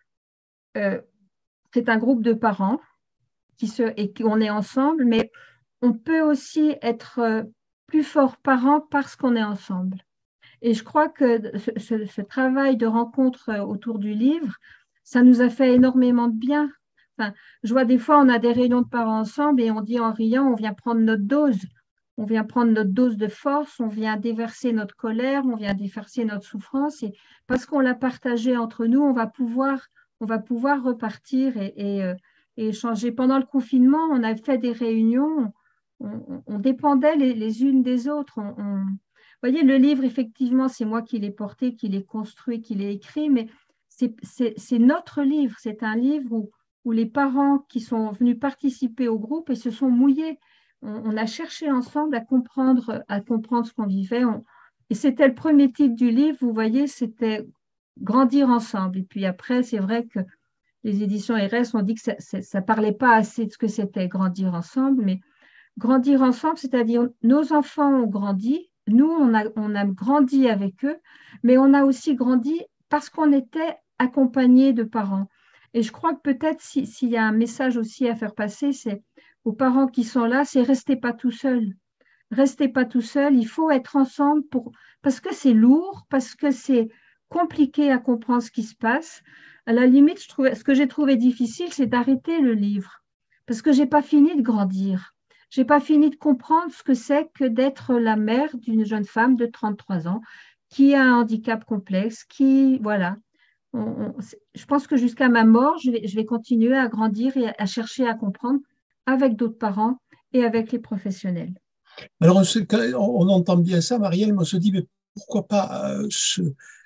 Speaker 1: euh, c'est un groupe de parents qui se, et qu'on est ensemble, mais on peut aussi être euh, plus fort parents parce qu'on est ensemble. Et je crois que ce, ce- ce travail de rencontre euh, autour du livre, ça nous a fait énormément de bien. Enfin, je vois des fois, on a des réunions de parents ensemble et on dit en riant, on vient prendre notre dose. On vient prendre notre dose de force, on vient déverser notre colère, on vient déverser notre souffrance. Et parce qu'on l'a partagé entre nous, on va pouvoir, on va pouvoir repartir et, et, euh, et échanger. Pendant le confinement, on a fait des réunions, on, on- on dépendait les, les unes des autres. On, on- Vous voyez, le livre, effectivement, c'est moi qui l'ai porté, qui l'ai construit, qui l'ai écrit, mais c'est c'est- c'est notre livre. C'est un livre où, où les parents qui sont venus participer au groupe et se sont mouillés. On, on a cherché ensemble à comprendre, à comprendre ce qu'on vivait. On- et c'était le premier titre du livre, vous voyez, c'était Grandir ensemble. Et puis après, c'est vrai que les éditions R S ont dit que ça ne parlait pas assez de ce que c'était grandir ensemble, mais grandir ensemble, c'est-à-dire nos enfants ont grandi, nous, on a, on a grandi avec eux, mais on a aussi grandi parce qu'on était accompagnés de parents. Et je crois que peut-être si- s'il y a un message aussi à faire passer, c'est aux parents qui sont là, c'est restez pas tout seul. Restez pas tout seul, il faut être ensemble pour, parce que c'est lourd, parce que c'est compliqué à comprendre ce qui se passe. À la limite, je trouvais, ce que j'ai trouvé difficile, c'est d'arrêter le livre, parce que j'ai pas fini de grandir. J'ai pas fini de comprendre ce que c'est que d'être la mère d'une jeune femme de trente-trois ans qui a un handicap complexe, qui, voilà. On- on- je pense que jusqu'à ma mort, je vais, je vais continuer à grandir et à, à chercher à comprendre avec d'autres parents et avec les professionnels.
Speaker 2: Alors, on, se- quand on entend bien ça, Marielle, mais on se dit, mais pourquoi pas euh, se,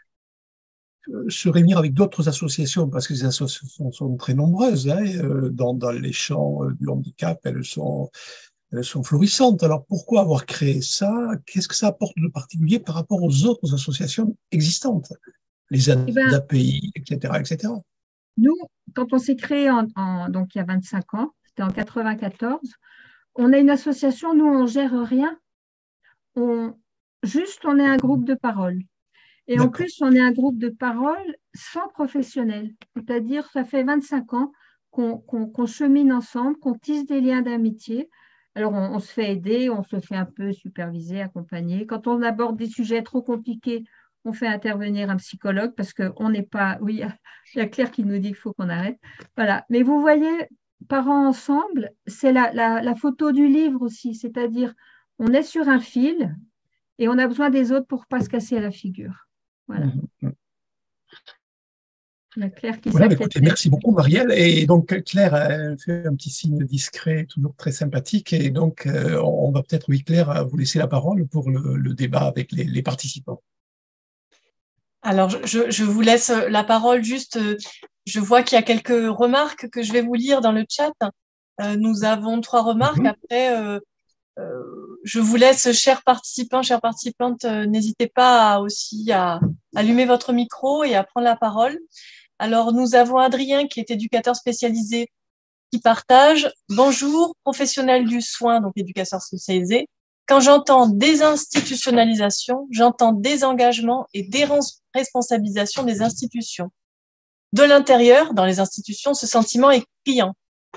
Speaker 2: se réunir avec d'autres associations, parce que les associations sont très nombreuses hein, euh, dans, dans les champs euh, du handicap, elles sont, elles sont florissantes. Alors, pourquoi avoir créé ça? Qu'est-ce que ça apporte de particulier par rapport aux autres associations existantes? Les
Speaker 1: Eh ben,
Speaker 2: A P I, et cetera, et cetera.
Speaker 1: nous, quand on s'est créé en, en- donc il y a vingt-cinq ans, c'était en quatre-vingt-quatorze, on est une association, nous, on ne gère rien. On, juste, on est un groupe de parole. Et en
Speaker 2: D'accord.
Speaker 1: plus, on est un groupe de parole sans professionnels. C'est-à-dire, ça fait vingt-cinq ans qu'on qu'on- qu'on chemine ensemble, qu'on tisse des liens d'amitié. Alors, on, on se fait aider, on se fait un peu superviser, accompagner. Quand on aborde des sujets trop compliqués, on fait intervenir un psychologue parce qu'on n'est pas… Oui, il y a Claire qui nous dit qu'il faut qu'on arrête. Voilà. Mais vous voyez, parents ensemble, c'est la, la, la photo du livre aussi. C'est-à-dire, on est sur un fil et on a besoin des autres pour ne pas se casser la figure. Voilà.
Speaker 2: Mhm.
Speaker 1: Il y a Claire qui
Speaker 2: Voilà, bah,
Speaker 1: s'inquiète.
Speaker 2: écoutez, merci beaucoup, Marielle. Et donc, Claire elle fait un petit signe discret, toujours très sympathique. Et donc, euh, on va peut-être, oui, Claire, vous laisser la parole pour le, le débat avec les, les participants.
Speaker 3: Alors, je, je vous laisse la parole juste. Je vois qu'il y a quelques remarques que je vais vous lire dans le chat. Euh, nous avons trois remarques.
Speaker 2: Mhm.
Speaker 3: Après, euh, euh, je vous laisse, chers participants, chères participantes, euh, n'hésitez pas à, aussi à allumer votre micro et à prendre la parole. Alors, nous avons Adrien qui est éducateur spécialisé qui partage. Bonjour, professionnel du soin, donc éducateur spécialisé. Quand j'entends désinstitutionnalisation, j'entends désengagement et déresponsabilisation des institutions. De l'intérieur, dans les institutions, ce sentiment est criant.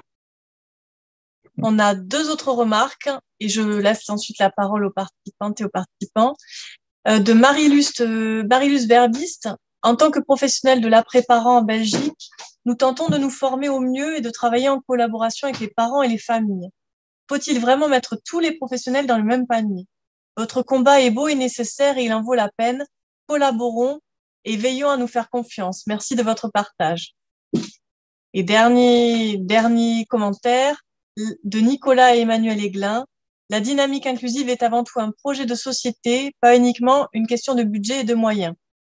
Speaker 3: On a deux autres remarques et je laisse ensuite la parole aux participantes et aux participants. Euh, de Marilus, euh, Marilus Verbiste, en tant que professionnel de l'après-parent en Belgique, nous tentons de nous former au mieux et de travailler en collaboration avec les parents et les familles. Faut-il vraiment mettre tous les professionnels dans le même panier? Votre combat est beau et nécessaire et il en vaut la peine. Collaborons et veillons à nous faire confiance. Merci de votre partage. Et dernier, dernier commentaire de Nicolas et Emmanuel Aiglin. La dynamique inclusive est avant tout un projet de société, pas uniquement une question de budget et de moyens.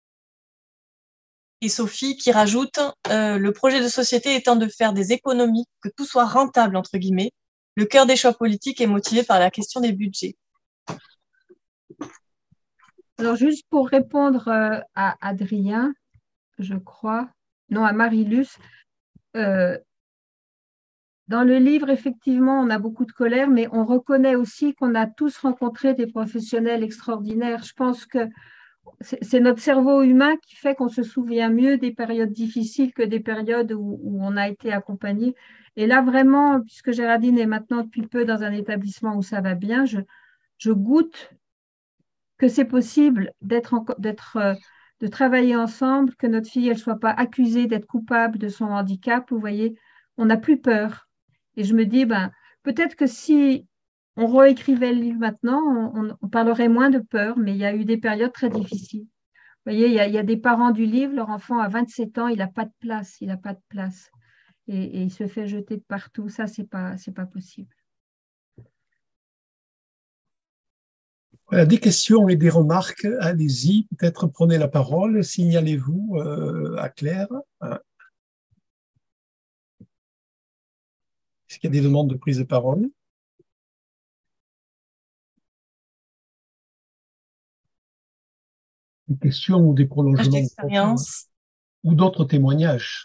Speaker 3: Et Sophie qui rajoute, euh, le projet de société étant de faire des économies, que tout soit rentable, entre guillemets, le cœur des choix politiques est motivé par la question des budgets.
Speaker 1: Alors, juste pour répondre euh, à Adrien, je crois, non, à Marilus, euh, dans le livre, effectivement, on a beaucoup de colère, mais on reconnaît aussi qu'on a tous rencontré des professionnels extraordinaires. Je pense que c'est notre cerveau humain qui fait qu'on se souvient mieux des périodes difficiles que des périodes où, où on a été accompagné. Et là, vraiment, puisque Géraldine est maintenant depuis peu dans un établissement où ça va bien, je, je goûte que c'est possible d'être, d'être, euh, de travailler ensemble, que notre fille, elle ne soit pas accusée d'être coupable de son handicap. Vous voyez, on n'a plus peur. Et je me dis, ben, peut-être que si on réécrivait le livre maintenant, on, on parlerait moins de peur, mais il y a eu des périodes très difficiles. Vous voyez, il y a, il y a des parents du livre, leur enfant a vingt-sept ans, il n'a pas de place, il n'a pas de place. Et, et il se fait jeter de partout. Ça, ce n'est pas, c'est pas possible.
Speaker 2: Voilà, des questions et des remarques, allez-y, peut-être prenez la parole, signalez-vous euh, à Claire. Est-ce qu'il y a des demandes de prise de parole? Des questions ou des prolongements
Speaker 3: d'expérience
Speaker 2: ou d'autres témoignages?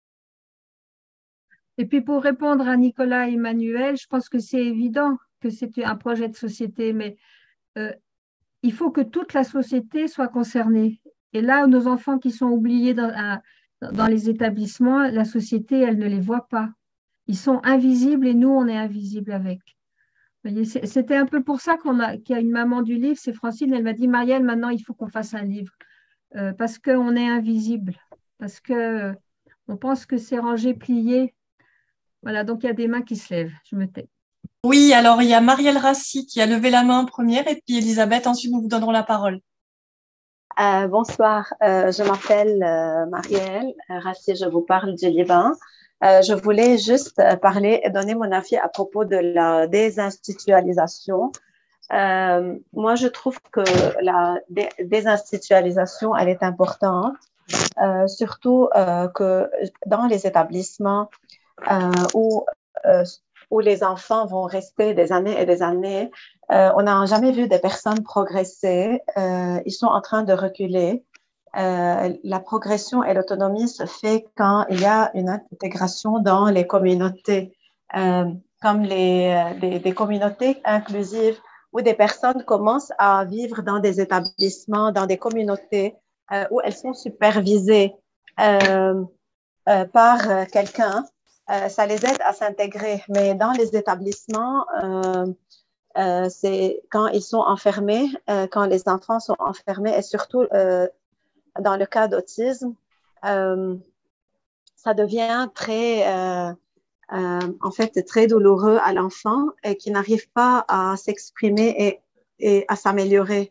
Speaker 1: Et puis pour répondre à Nicolas et Emmanuel, je pense que c'est évident que c'est un projet de société, mais euh, il faut que toute la société soit concernée. Et là, nos enfants qui sont oubliés dans, à, dans les établissements, la société, elle ne les voit pas. Ils sont invisibles et nous, on est invisibles avec. C'était un peu pour ça qu'on a, qu'il y a une maman du livre, c'est Francine, elle m'a dit, Marielle, maintenant, il faut qu'on fasse un livre. Euh, parce qu'on est invisible, parce qu'on euh, pense que c'est rangé, plié. Voilà, donc il y a des mains qui se lèvent. Je me tais.
Speaker 3: Oui, alors il y a Marielle Rassi qui a levé la main en première et puis Elisabeth, ensuite nous vous donnerons la parole.
Speaker 4: Euh, bonsoir, euh, je m'appelle euh, Marielle Rassi, je vous parle du Liban. Euh, je voulais juste parler et donner mon avis à propos de la désinstitutionnalisation. Euh, moi, je trouve que la dé désinstitutionnalisation, elle est importante, euh, surtout euh, que dans les établissements euh, où, euh, où les enfants vont rester des années et des années, euh, on n'a jamais vu des personnes progresser. Euh, ils sont en train de reculer. Euh, la progression et l'autonomie se fait quand il y a une intégration dans les communautés, euh, comme les, les, des communautés inclusives où des personnes commencent à vivre dans des établissements, dans des communautés euh, où elles sont supervisées euh, euh, par euh, quelqu'un. Euh, ça les aide à s'intégrer. Mais dans les établissements, euh, euh, c'est quand ils sont enfermés, euh, quand les enfants sont enfermés et surtout euh, dans le cas d'autisme, euh, ça devient très, euh, euh, en fait, très douloureux à l'enfant et qui n'arrive pas à s'exprimer et, et à s'améliorer.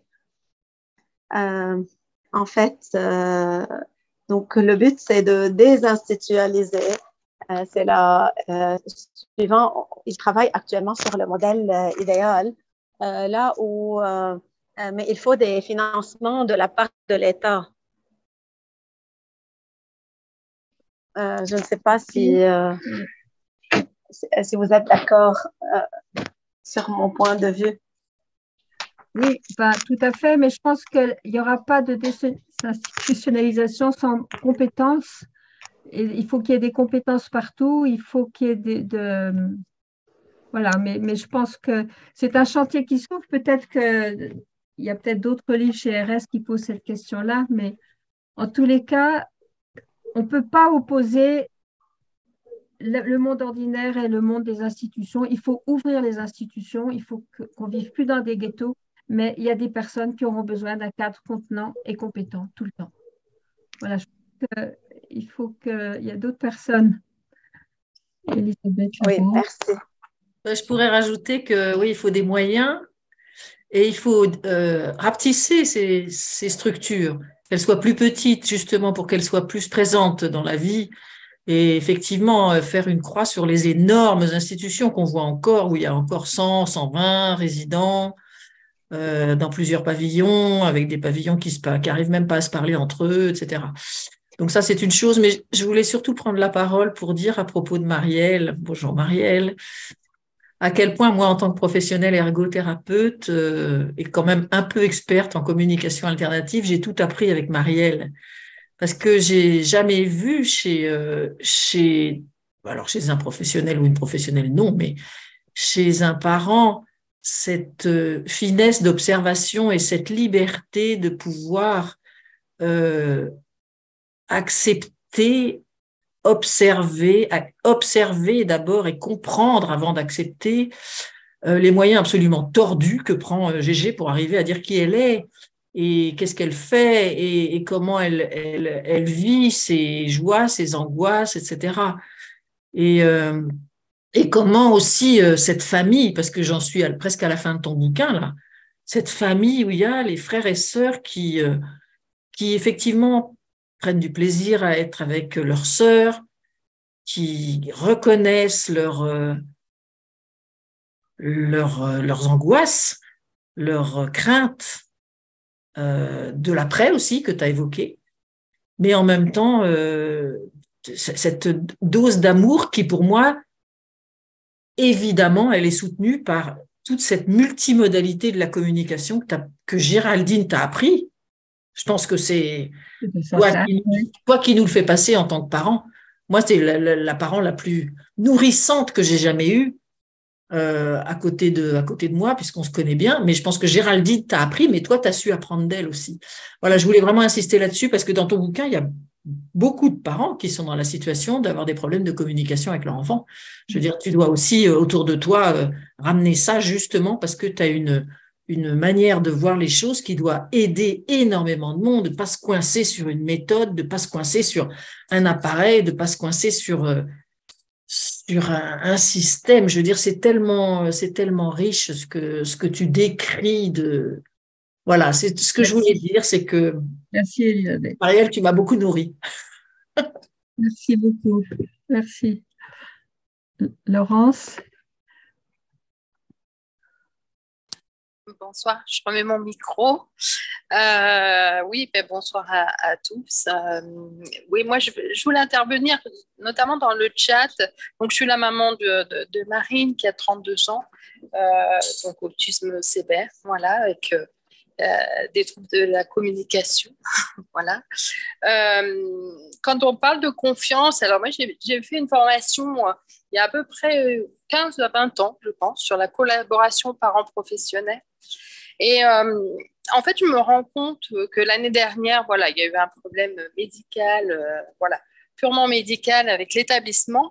Speaker 4: Euh, en fait, euh, donc le but, c'est de désinstitutionnaliser. Euh, c'est là, euh, suivant, il travaille actuellement sur le modèle euh, idéal, euh, là où, euh, euh, mais il faut des financements de la part de l'État. Euh, je ne sais pas si, euh, si, si vous êtes d'accord euh, sur mon point de vue.
Speaker 1: Oui, ben, tout à fait, mais je pense qu'il n'y aura pas de désinstitutionnalisation sans compétences. Et il faut qu'il y ait des compétences partout, il faut qu'il y ait des, de... Voilà, mais, mais je pense que c'est un chantier qui s'ouvre. Peut-être qu'il y a peut-être d'autres livres chez R S qui posent cette question-là, mais en tous les cas, on ne peut pas opposer le, le monde ordinaire et le monde des institutions. Il faut ouvrir les institutions, il faut que, qu'on ne vive plus dans des ghettos, mais il y a des personnes qui auront besoin d'un cadre contenant et compétent tout le temps. Voilà, je pense qu'il faut qu'il y ait d'autres personnes. Elisabeth,
Speaker 4: oui, merci.
Speaker 5: Je pourrais rajouter que oui, il faut des moyens. Et il faut euh, rapetisser ces, ces structures, qu'elles soient plus petites, justement, pour qu'elles soient plus présentes dans la vie. Et effectivement, euh, faire une croix sur les énormes institutions qu'on voit encore, où il y a encore cent, cent vingt résidents, euh, dans plusieurs pavillons, avec des pavillons qui se, qui arrivent même pas à se parler entre eux, et cetera. Donc ça, c'est une chose, mais je voulais surtout prendre la parole pour dire à propos de Marielle, bonjour Marielle, à quel point moi, en tant que professionnelle ergothérapeute euh, et quand même un peu experte en communication alternative, j'ai tout appris avec Marielle. Parce que j'ai jamais vu chez, euh, chez, alors chez un professionnel ou une professionnelle, non, mais chez un parent, cette euh, finesse d'observation et cette liberté de pouvoir euh, accepter, observer, observer d'abord et comprendre avant d'accepter euh, les moyens absolument tordus que prend euh, Gégé pour arriver à dire qui elle est et qu'est-ce qu'elle fait et, et comment elle, elle, elle vit ses joies, ses angoisses, et cetera. Et, euh, et comment aussi euh, cette famille, parce que j'en suis à, presque à la fin de ton bouquin là, cette famille où il y a les frères et sœurs qui, euh, qui effectivement prennent du plaisir à être avec leurs sœurs, qui reconnaissent leur, euh, leur, euh, leurs angoisses, leurs craintes, euh, de l'après aussi que tu as évoqué, mais en même temps, euh, cette dose d'amour qui, pour moi, évidemment, elle est soutenue par toute cette multimodalité de la communication que, que Géraldine t'a appris. Je pense que c'est toi qui, toi qui nous le fais passer en tant que parent. Moi, c'est la, la, la parent la plus nourrissante que j'ai jamais eue euh, à côté de, à côté de moi, puisqu'on se connaît bien. Mais je pense que Géraldine t'a appris, mais toi, tu as su apprendre d'elle aussi. Voilà, je voulais vraiment insister là-dessus parce que dans ton bouquin, il y a beaucoup de parents qui sont dans la situation d'avoir des problèmes de communication avec leur enfant. Je veux dire, tu dois aussi, euh, autour de toi, euh, ramener ça justement parce que tu as une, une manière de voir les choses qui doit aider énormément de monde, de ne pas se coincer sur une méthode, de ne pas se coincer sur un appareil, de ne pas se coincer sur, euh, sur un, un système. Je veux dire, c'est tellement, c'est tellement riche ce que, ce que tu décris de... Voilà, c'est ce que Merci. Je voulais dire, c'est que...
Speaker 1: Merci Elisabeth.
Speaker 5: Marielle, tu m'as beaucoup nourrie.
Speaker 1: Merci beaucoup. Merci. Laurence?
Speaker 6: Bonsoir, je remets mon micro. Euh, oui, ben bonsoir à, à tous. Euh, oui, moi, je, je voulais intervenir notamment dans le chat. Donc, je suis la maman de, de, de Marine qui a trente-deux ans, euh, donc autisme sévère, voilà, avec euh, des troubles de la communication. Voilà. Euh, quand on parle de confiance, alors moi, j'ai, j'ai fait une formation euh, il y a à peu près quinze à vingt ans, je pense, sur la collaboration parents-professionnels. Et euh, en fait, je me rends compte que l'année dernière, voilà, il y a eu un problème médical, euh, voilà, purement médical avec l'établissement.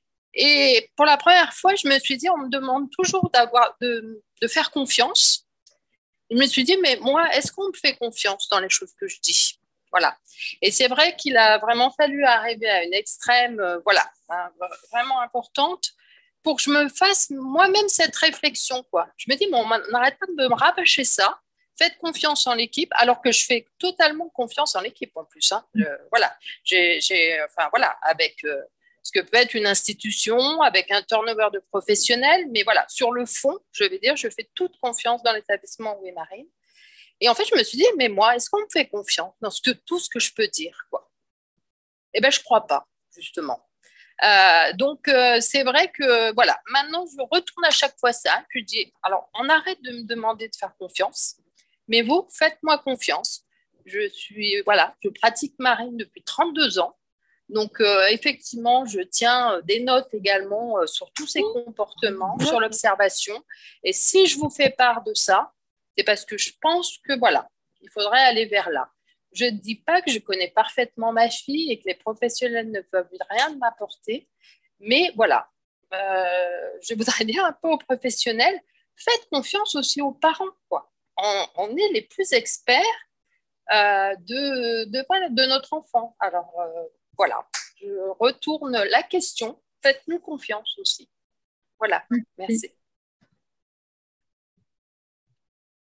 Speaker 6: Et pour la première fois, je me suis dit, on me demande toujours d'avoir, de, de faire confiance. Je me suis dit, mais moi, est-ce qu'on me fait confiance dans les choses que je dis? Voilà. Et c'est vrai qu'il a vraiment fallu arriver à une extrême, euh, voilà, hein, vraiment importante pour que je me fasse moi-même cette réflexion, quoi. Je me dis, bon, on n'arrête pas de me rabâcher ça. Faites confiance en l'équipe, alors que je fais totalement confiance en l'équipe en plus. Hein. Euh, voilà, j'ai, j'ai, enfin voilà, avec euh, ce que peut être une institution, avec un turnover de professionnels, mais voilà, sur le fond, je vais dire, je fais toute confiance dans l'établissement où est Marine. Et en fait, je me suis dit, mais moi, est-ce qu'on me fait confiance dans ce que, tout ce que je peux dire, quoi? Eh bien, je ne crois pas, justement. Euh, donc, euh, c'est vrai que, voilà, maintenant, je retourne à chaque fois ça. Je dis, alors, on arrête de me demander de faire confiance, mais vous, faites-moi confiance. Je suis, voilà, je pratique Marine depuis trente-deux ans. Donc, euh, effectivement, je tiens des notes également euh, sur tous ces comportements, sur l'observation. Et si je vous fais part de ça, c'est parce que je pense que, voilà, il faudrait aller vers là. Je ne dis pas que je connais parfaitement ma fille et que les professionnels ne peuvent rien m'apporter, mais voilà, euh, je voudrais dire un peu aux professionnels, faites confiance aussi aux parents, quoi. On, on est les plus experts euh, de, de, de notre enfant. Alors, euh, voilà, je retourne la question, faites-nous confiance aussi. Voilà, merci.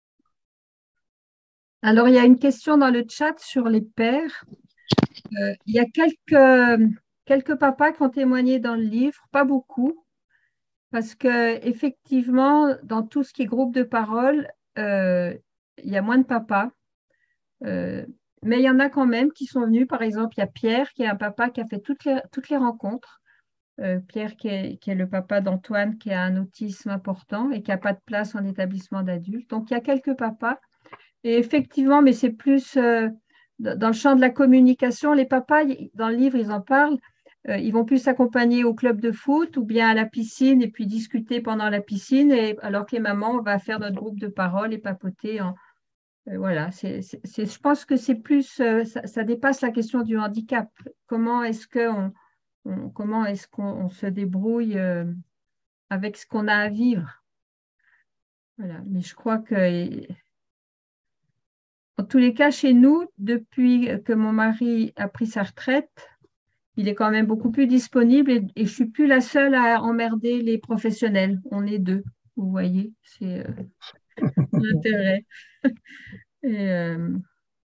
Speaker 1: Alors, il y a une question dans le chat sur les pères. Euh, il y a quelques, quelques papas qui ont témoigné dans le livre, pas beaucoup, parce que effectivement, dans tout ce qui est groupe de parole, euh, il y a moins de papas. Euh, mais il y en a quand même qui sont venus. Par exemple, il y a Pierre, qui est un papa qui a fait toutes les, toutes les rencontres. Euh, Pierre, qui est, qui est le papa d'Antoine, qui a un autisme important et qui n'a pas de place en établissement d'adultes. Donc, il y a quelques papas. Et effectivement, mais c'est plus euh, dans le champ de la communication. Les papas, dans le livre, ils en parlent. Euh, ils vont plus s'accompagner au club de foot ou bien à la piscine et puis discuter pendant la piscine, et, alors que les mamans, on va faire notre groupe de parole et papoter. En, euh, voilà, c'est, c'est, c'est- je pense que c'est plus, euh, ça, ça dépasse la question du handicap. Comment est-ce qu'on on- comment est-ce qu'on on se débrouille euh, avec ce qu'on a à vivre? Voilà. Mais je crois que en tous les cas, chez nous, depuis que mon mari a pris sa retraite, il est quand même beaucoup plus disponible, et, et je ne suis plus la seule à emmerder les professionnels. On est deux, vous voyez, c'est euh, l'intérêt. Et, euh,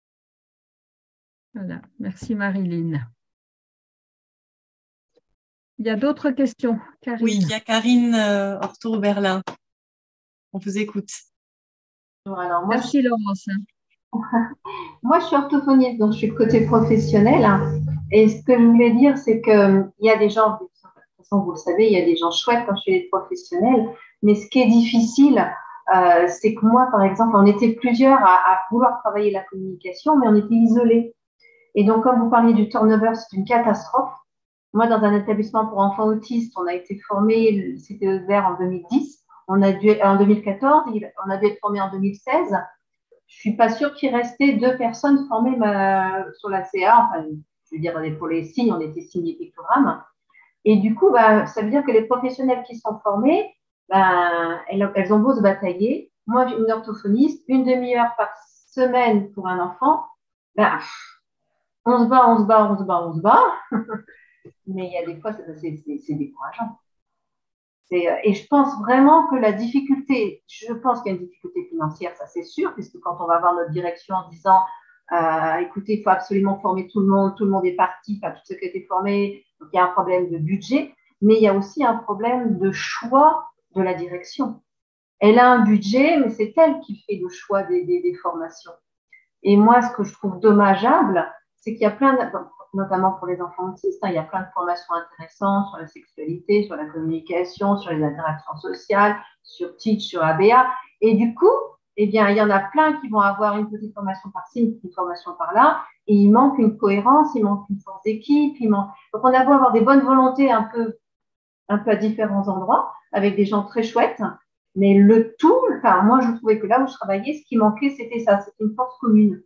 Speaker 1: voilà, merci Marilyn. Il y a d'autres questions, Karine?
Speaker 3: Oui, il y a Karine euh, Orto-Berlin. On vous écoute.
Speaker 7: Alors, moi,
Speaker 1: Merci
Speaker 7: je...
Speaker 1: Laurence.
Speaker 7: moi, je suis orthophoniste, donc je suis de côté professionnel. Et ce que je voulais dire, c'est qu'il y a des gens, de toute façon, vous le savez, il y a des gens chouettes quand je suis professionnelle. Mais ce qui est difficile, euh, c'est que moi, par exemple, on était plusieurs à, à vouloir travailler la communication, mais on était isolés. Et donc, comme vous parliez du turnover, c'est une catastrophe. Moi, dans un établissement pour enfants autistes, on a été formé, c'était ouvert en deux mille dix, on a dû, en deux mille quatorze, on a dû être formé en deux mille seize. Je suis pas sûre qu'il restait deux personnes formées bah, sur la C A. Enfin, je veux dire, pour les signes, on était signes et pictogrammes. Et du coup, bah, ça veut dire que les professionnels qui sont formés, bah, elles, elles ont beau se batailler. Moi, j'ai une orthophoniste, une demi-heure par semaine pour un enfant. Bah, on se bat, on se bat, on se bat, on se bat. Mais il y a des fois, c'est décourageant. Et je pense vraiment que la difficulté, je pense qu'il y a une difficulté financière, ça c'est sûr, puisque quand on va voir notre direction en disant, euh, écoutez, il faut absolument former tout le monde, tout le monde est parti, enfin, tout ce qui a été formé, donc il y a un problème de budget, mais il y a aussi un problème de choix de la direction. Elle a un budget, mais c'est elle qui fait le choix des, des, des formations. Et moi, ce que je trouve dommageable, c'est qu'il y a plein de, notamment pour les enfants autistes, hein, il y a plein de formations intéressantes sur la sexualité, sur la communication, sur les interactions sociales, sur Teach, sur A B A. Et du coup, eh bien, il y en a plein qui vont avoir une petite formation par-ci, une petite formation par-là, et il manque une cohérence, il manque une force d'équipe. Manque... Donc, on a beau avoir des bonnes volontés un peu, un peu à différents endroits, avec des gens très chouettes, mais le tout, enfin, moi, je trouvais que là où je travaillais, ce qui manquait, c'était ça, c'était une force commune.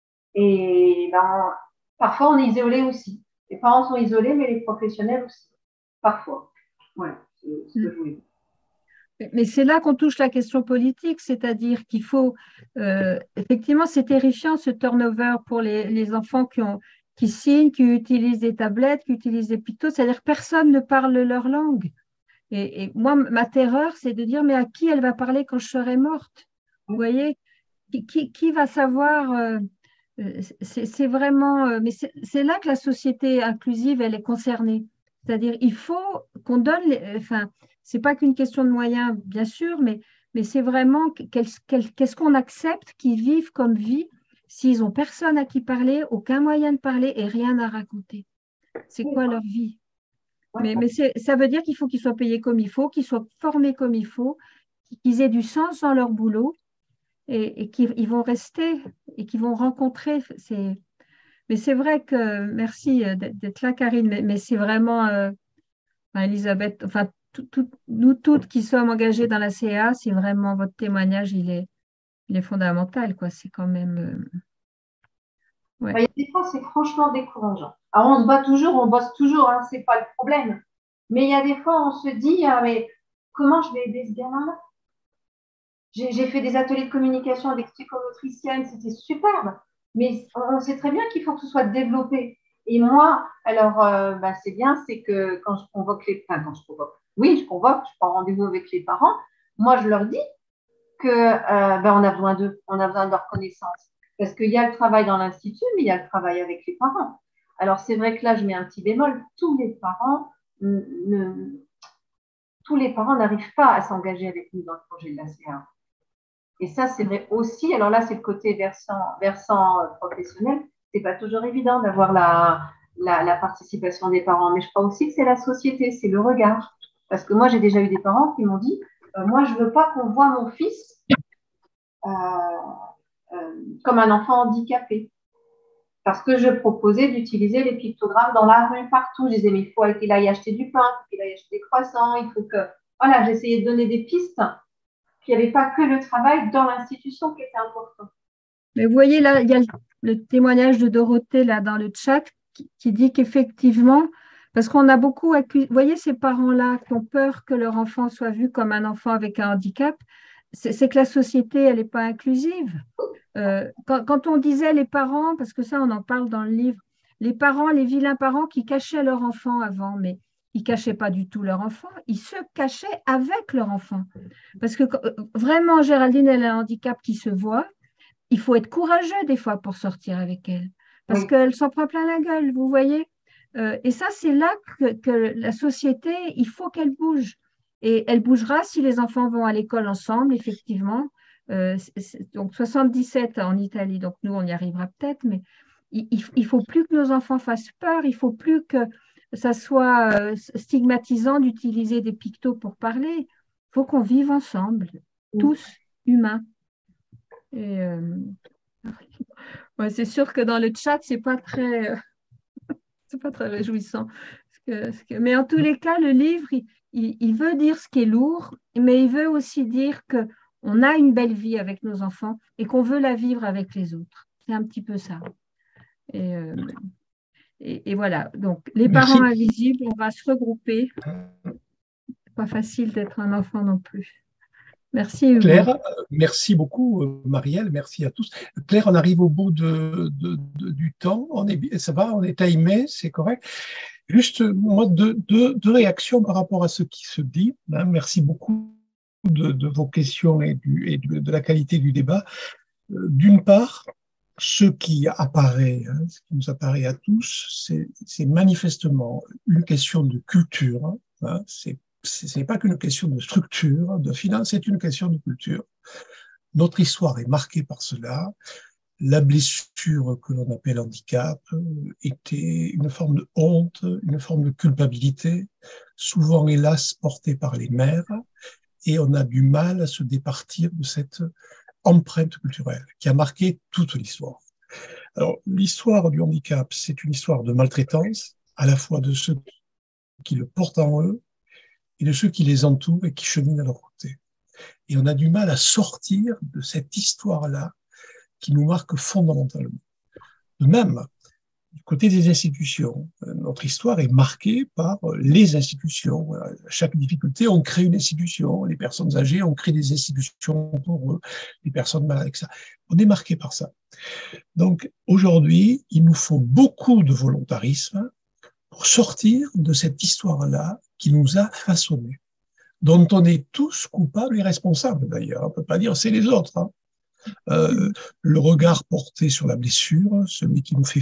Speaker 7: Et ben, parfois, on est isolé aussi. Les parents sont isolés, mais les professionnels aussi. Parfois. Voilà, c'est ce que je voulais dire.
Speaker 1: Mais c'est là qu'on touche la question politique, c'est-à-dire qu'il faut, euh, effectivement, c'est terrifiant ce turnover pour les, les enfants qui, ont, qui signent, qui utilisent des tablettes, qui utilisent des pictos, c'est-à-dire que personne ne parle leur langue. Et, et moi, ma terreur, c'est de dire, mais à qui elle va parler quand je serai morte? Vous voyez, qui, qui, qui va savoir euh, c'est vraiment, euh, mais c'est là que la société inclusive, elle est concernée. C'est-à-dire, il faut qu'on donne, les, enfin, c'est pas qu'une question de moyens, bien sûr, mais, mais c'est vraiment qu'est-ce qu'est-ce qu'on accepte qu'ils vivent comme vie s'ils ont personne à qui parler, aucun moyen de parler et rien à raconter. C'est quoi leur vie? Mais, mais ça veut dire qu'il faut qu'ils soient payés comme il faut, qu'ils soient formés comme il faut, qu'ils aient du sens dans leur boulot et, et qu'ils vont rester et qu'ils vont rencontrer. Mais c'est vrai que, merci d'être là, Karine, mais, mais c'est vraiment, euh, enfin, Elisabeth, enfin, tout, tout, nous toutes qui sommes engagées dans la C A, c'est vraiment votre témoignage, il est, il est fondamental, quoi. C'est quand même. Euh,
Speaker 7: ouais. Enfin, il y a des fois, c'est franchement décourageant. Alors, on se bat toujours, on bosse toujours, hein, c'est pas le problème. Mais il y a des fois, on se dit, ah, mais comment je vais aider ce gamin-là? J'ai fait des ateliers de communication avec psychomotriciennes, c'était superbe. Mais on sait très bien qu'il faut que ce soit développé. Et moi, alors, euh, bah, c'est bien, c'est que quand je convoque les enfin, quand je convoque, oui, je convoque, je prends rendez-vous avec les parents, moi, je leur dis que euh, bah, on a besoin d'eux, on a besoin de leur connaissance. Parce qu'il y a le travail dans l'institut, mais il y a le travail avec les parents. Alors, c'est vrai que là, je mets un petit bémol. Tous les parents ne, tous les parents n'arrivent pas à s'engager avec nous dans le projet de la C A. Et ça, c'est vrai aussi. Alors là, c'est le côté versant, versant professionnel. C'est pas toujours évident d'avoir la, la, la participation des parents. Mais je crois aussi que c'est la société, c'est le regard. Parce que moi, j'ai déjà eu des parents qui m'ont dit euh, « Moi, je veux pas qu'on voit mon fils euh, euh, comme un enfant handicapé. » Parce que je proposais d'utiliser les pictogrammes dans la rue, partout. Je disais, mais il faut qu'il aille acheter du pain, qu'il aille acheter des croissants, il faut que… Voilà, j'essayais de donner des pistes. Puis il n'y avait pas que le travail dans l'institution qui était important.
Speaker 1: Mais vous voyez, là, il y a le, le témoignage de Dorothée là, dans le chat qui, qui dit qu'effectivement, parce qu'on a beaucoup accusé… Vous voyez, ces parents-là qui ont peur que leur enfant soit vu comme un enfant avec un handicap, c'est que la société, elle n'est pas inclusive. Euh, quand, quand on disait les parents, parce que ça, on en parle dans le livre, les parents, les vilains parents qui cachaient leur enfant avant, mais ils ne cachaient pas du tout leur enfant, ils se cachaient avec leur enfant. Parce que vraiment, Géraldine, elle a un handicap qui se voit. Il faut être courageux des fois pour sortir avec elle, parce oui. qu'elle s'en prend plein la gueule, vous voyez. Euh, et ça, c'est là que, que la société, il faut qu'elle bouge. Et elle bougera si les enfants vont à l'école ensemble, effectivement. Euh, c'est, donc soixante-dix-sept en Italie, donc nous, on y arrivera peut-être, mais il ne faut plus que nos enfants fassent peur, il ne faut plus que ça soit stigmatisant d'utiliser des pictos pour parler. Il faut qu'on vive ensemble, tous humains. Et euh, ouais, c'est sûr que dans le chat, ce n'est pas très, euh, c'est pas très réjouissant. Parce que, parce que, mais en tous les cas, le livre, il, il, il veut dire ce qui est lourd, mais il veut aussi dire que on a une belle vie avec nos enfants et qu'on veut la vivre avec les autres. C'est un petit peu ça. Et, euh, et, et voilà. Donc, les Merci. Parents invisibles, on va se regrouper. C'est pas facile d'être un enfant non plus. Merci, Hugo.
Speaker 2: Claire, merci beaucoup, Marielle. Merci à tous. Claire, on arrive au bout de, de, de, du temps. On est, ça va, on est timé, c'est correct. Juste, moi, deux, deux, deux réactions par rapport à ce qui se dit. Hein, merci beaucoup. De, de vos questions et, du, et de, de la qualité du débat. Euh, D'une part, ce qui apparaît, hein, ce qui nous apparaît à tous, c'est manifestement une question de culture. Hein, c'est ce n'est pas qu'une question de structure, de finance, c'est une question de culture. Notre histoire est marquée par cela. La blessure que l'on appelle handicap était une forme de honte, une forme de culpabilité, souvent hélas portée par les mères. Et on a du mal à se départir de cette empreinte culturelle qui a marqué toute l'histoire. Alors, l'histoire du handicap, c'est une histoire de maltraitance, à la fois de ceux qui le portent en eux et de ceux qui les entourent et qui cheminent à leur côté. Et on a du mal à sortir de cette histoire-là qui nous marque fondamentalement. De même, du côté des institutions, notre histoire est marquée par les institutions. À chaque difficulté, on crée une institution. Les personnes âgées, on crée des institutions pour eux. Les personnes malades, et cetera. On est marqué par ça. Donc, aujourd'hui, il nous faut beaucoup de volontarisme pour sortir de cette histoire-là qui nous a façonnés, dont on est tous coupables et responsables d'ailleurs. On ne peut pas dire c'est les autres. Hein. Euh, le regard porté sur la blessure, celui qui nous fait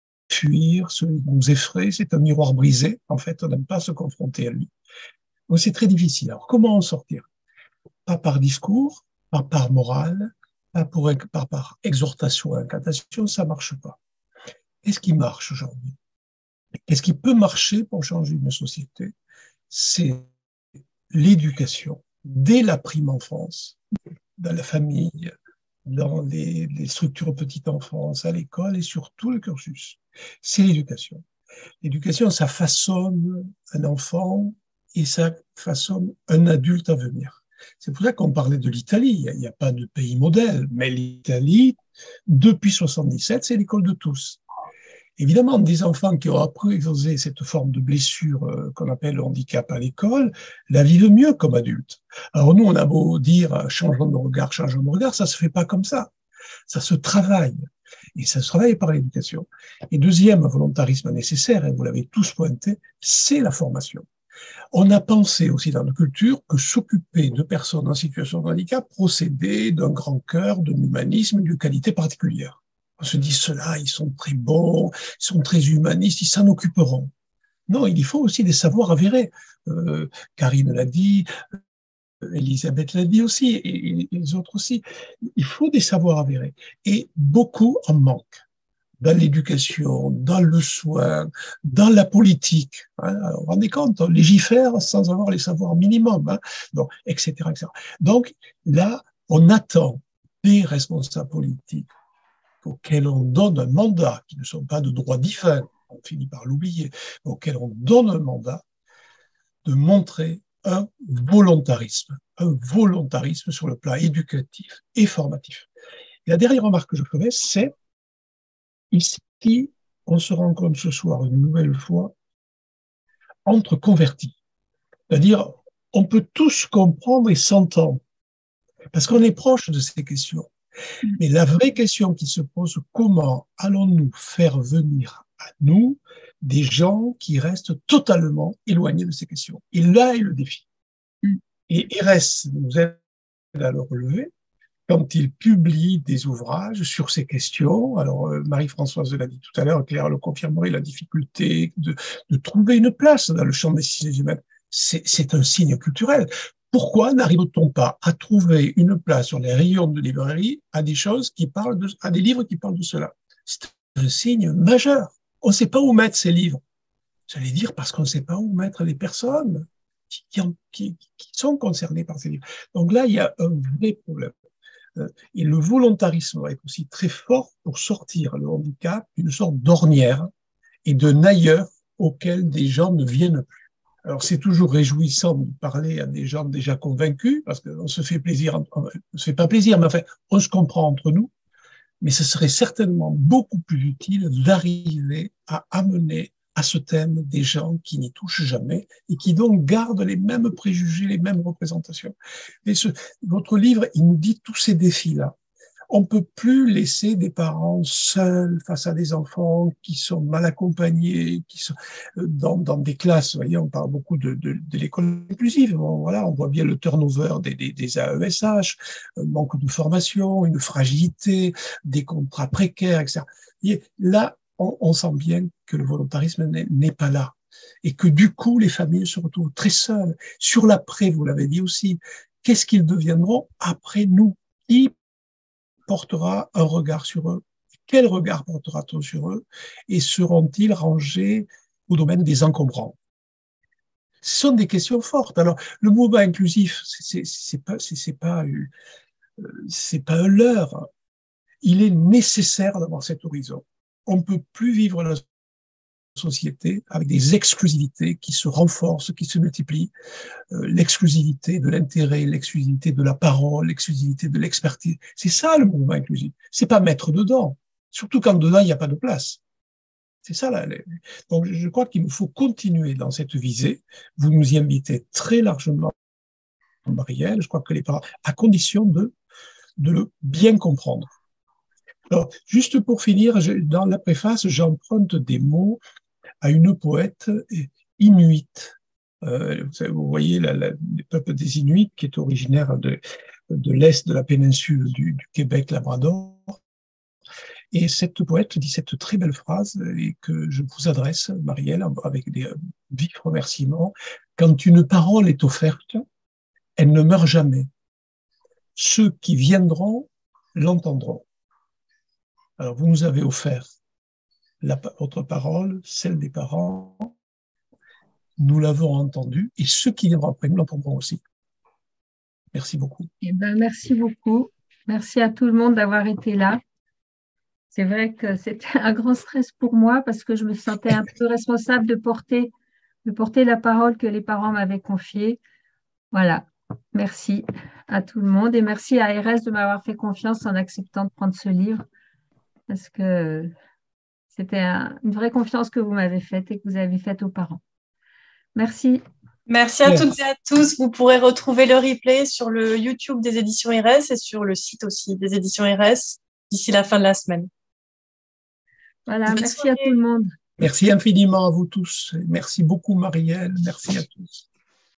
Speaker 2: fuir, celui qui nous effraie, c'est un miroir brisé. En fait, on n'aime pas se confronter à lui. Donc, c'est très difficile. Alors, comment en sortir? Pas par discours, pas par morale, pas pour, pas par exhortation et incantation, ça ne marche pas. Qu'est-ce qui marche aujourd'hui? Qu'est-ce qui peut marcher pour changer une société? C'est l'éducation, dès la prime enfance, dans la famille, dans les, les structures petite enfance, à l'école et sur tout le cursus. C'est l'éducation. L'éducation, ça façonne un enfant et ça façonne un adulte à venir. C'est pour ça qu'on parlait de l'Italie. Il n'y a pas de pays modèle, mais l'Italie, depuis soixante-dix-sept, c'est l'école de tous. Évidemment, des enfants qui ont appris cette forme de blessure euh, qu'on appelle le handicap à l'école, la vivent mieux comme adultes. Alors nous, on a beau dire changeons de regard, changeons de regard, ça se fait pas comme ça. Ça se travaille. Et ça se travaille par l'éducation. Et deuxième volontarisme nécessaire, et vous l'avez tous pointé, c'est la formation. On a pensé aussi dans la culture que s'occuper de personnes en situation de handicap procédait d'un grand cœur, d'un humanisme, d'une qualité particulière. On se dit, ceux-là, ils sont très bons, ils sont très humanistes, ils s'en occuperont. Non, il faut aussi des savoirs avérés. Euh, Karine l'a dit, Elisabeth l'a dit aussi, et, et les autres aussi. Il faut des savoirs avérés. Et beaucoup en manquent. Dans l'éducation, dans le soin, dans la politique. Hein, vous vous rendez compte, on légifère sans avoir les savoirs minimums, hein, donc, et cetera, et cetera. Donc là, on attend des responsables politiques auxquels on donne un mandat, qui ne sont pas de droit divin, on finit par l'oublier, auxquels on donne un mandat, de montrer un volontarisme, un volontarisme sur le plan éducatif et formatif. Et la dernière remarque que je ferai, c'est ici, on se rend compte ce soir une nouvelle fois entre convertis. C'est-à-dire, on peut tous comprendre et s'entendre, parce qu'on est proche de ces questions. Mais la vraie question qui se pose, comment allons-nous faire venir à nous des gens qui restent totalement éloignés de ces questions? Et là est le défi. Et I R E S nous aide à le relever quand il publie des ouvrages sur ces questions. Alors, euh, Marie-Françoise l'a dit tout à l'heure, Claire le confirmerait, la difficulté de, de trouver une place dans le champ des sciences humaines, c'est, c'est un signe culturel. Pourquoi n'arrive-t-on pas à trouver une place sur les rayons de librairie à des choses qui parlent de, à des livres qui parlent de cela? C'est un signe majeur. On ne sait pas où mettre ces livres. J'allais dire parce qu'on ne sait pas où mettre les personnes qui, qui, qui sont concernées par ces livres. Donc là, il y a un vrai problème. Et le volontarisme va être aussi très fort pour sortir le handicap d'une sorte d'ornière et d'un ailleurs auquel des gens ne viennent plus. Alors, c'est toujours réjouissant de parler à des gens déjà convaincus, parce qu'on se fait plaisir, on ne se fait pas plaisir, mais enfin, on se comprend entre nous, mais ce serait certainement beaucoup plus utile d'arriver à amener à ce thème des gens qui n'y touchent jamais et qui donc gardent les mêmes préjugés, les mêmes représentations. Et ce, votre livre, il nous dit tous ces défis-là. On ne peut plus laisser des parents seuls face à des enfants qui sont mal accompagnés, qui sont dans, dans des classes. Vous voyez, on parle beaucoup de, de, de l'école inclusive. Bon, voilà, on voit bien le turnover des, des, des A E S H, un manque de formation, une fragilité, des contrats précaires, et cetera. Et là, on, on sent bien que le volontarisme n'est, n'est pas là. Et que du coup, les familles se retrouvent très seules. Sur l'après, vous l'avez dit aussi, qu'est-ce qu'ils deviendront après nous? Qui portera un regard sur eux? Quel regard portera-t-on sur eux? Et seront-ils rangés au domaine des encombrants? Ce sont des questions fortes. Alors, le mouvement inclusif, c'est, c'est pas, c'est, c'est pas, c'est pas un leurre. Il est nécessaire d'avoir cet horizon. On ne peut plus vivre la société avec des exclusivités qui se renforcent, qui se multiplient. Euh, l'exclusivité de l'intérêt, l'exclusivité de la parole, l'exclusivité de l'expertise. C'est ça le mouvement inclusif. C'est pas mettre dedans. Surtout quand dedans, il n'y a pas de place. C'est ça, là. Donc, je crois qu'il nous faut continuer dans cette visée. Vous nous y invitez très largement, Marielle. Je crois que les parents, à condition de, de le bien comprendre. Alors, juste pour finir, je, dans la préface, j'emprunte des mots à une poète inuite. Euh, vous voyez la, la, le peuple des Inuits qui est originaire de, de l'est de la péninsule du, du Québec-Labrador. Et cette poète dit cette très belle phrase et que je vous adresse, Marielle, avec des vifs remerciements. Quand une parole est offerte, elle ne meurt jamais. Ceux qui viendront l'entendront. Alors, vous nous avez offert la, votre parole, celle des parents. Nous l'avons entendue et ceux qui viendront après nous l'entendront aussi. Merci beaucoup.
Speaker 1: Eh ben, merci beaucoup. Merci à tout le monde d'avoir été là. C'est vrai que c'était un grand stress pour moi parce que je me sentais un peu responsable de porter, de porter la parole que les parents m'avaient confiée. Voilà. Merci à tout le monde et merci à I R E S de m'avoir fait confiance en acceptant de prendre ce livre parce que c'était un, une vraie confiance que vous m'avez faite et que vous avez faite aux parents. Merci.
Speaker 3: Merci à toutes et à tous. Vous pourrez retrouver le replay sur le YouTube des éditions I R E S et sur le site aussi des éditions I R E S d'ici la fin de la semaine.
Speaker 1: Voilà, merci à tout le monde.
Speaker 2: Merci infiniment à vous tous. Merci beaucoup, Marielle. Merci à tous.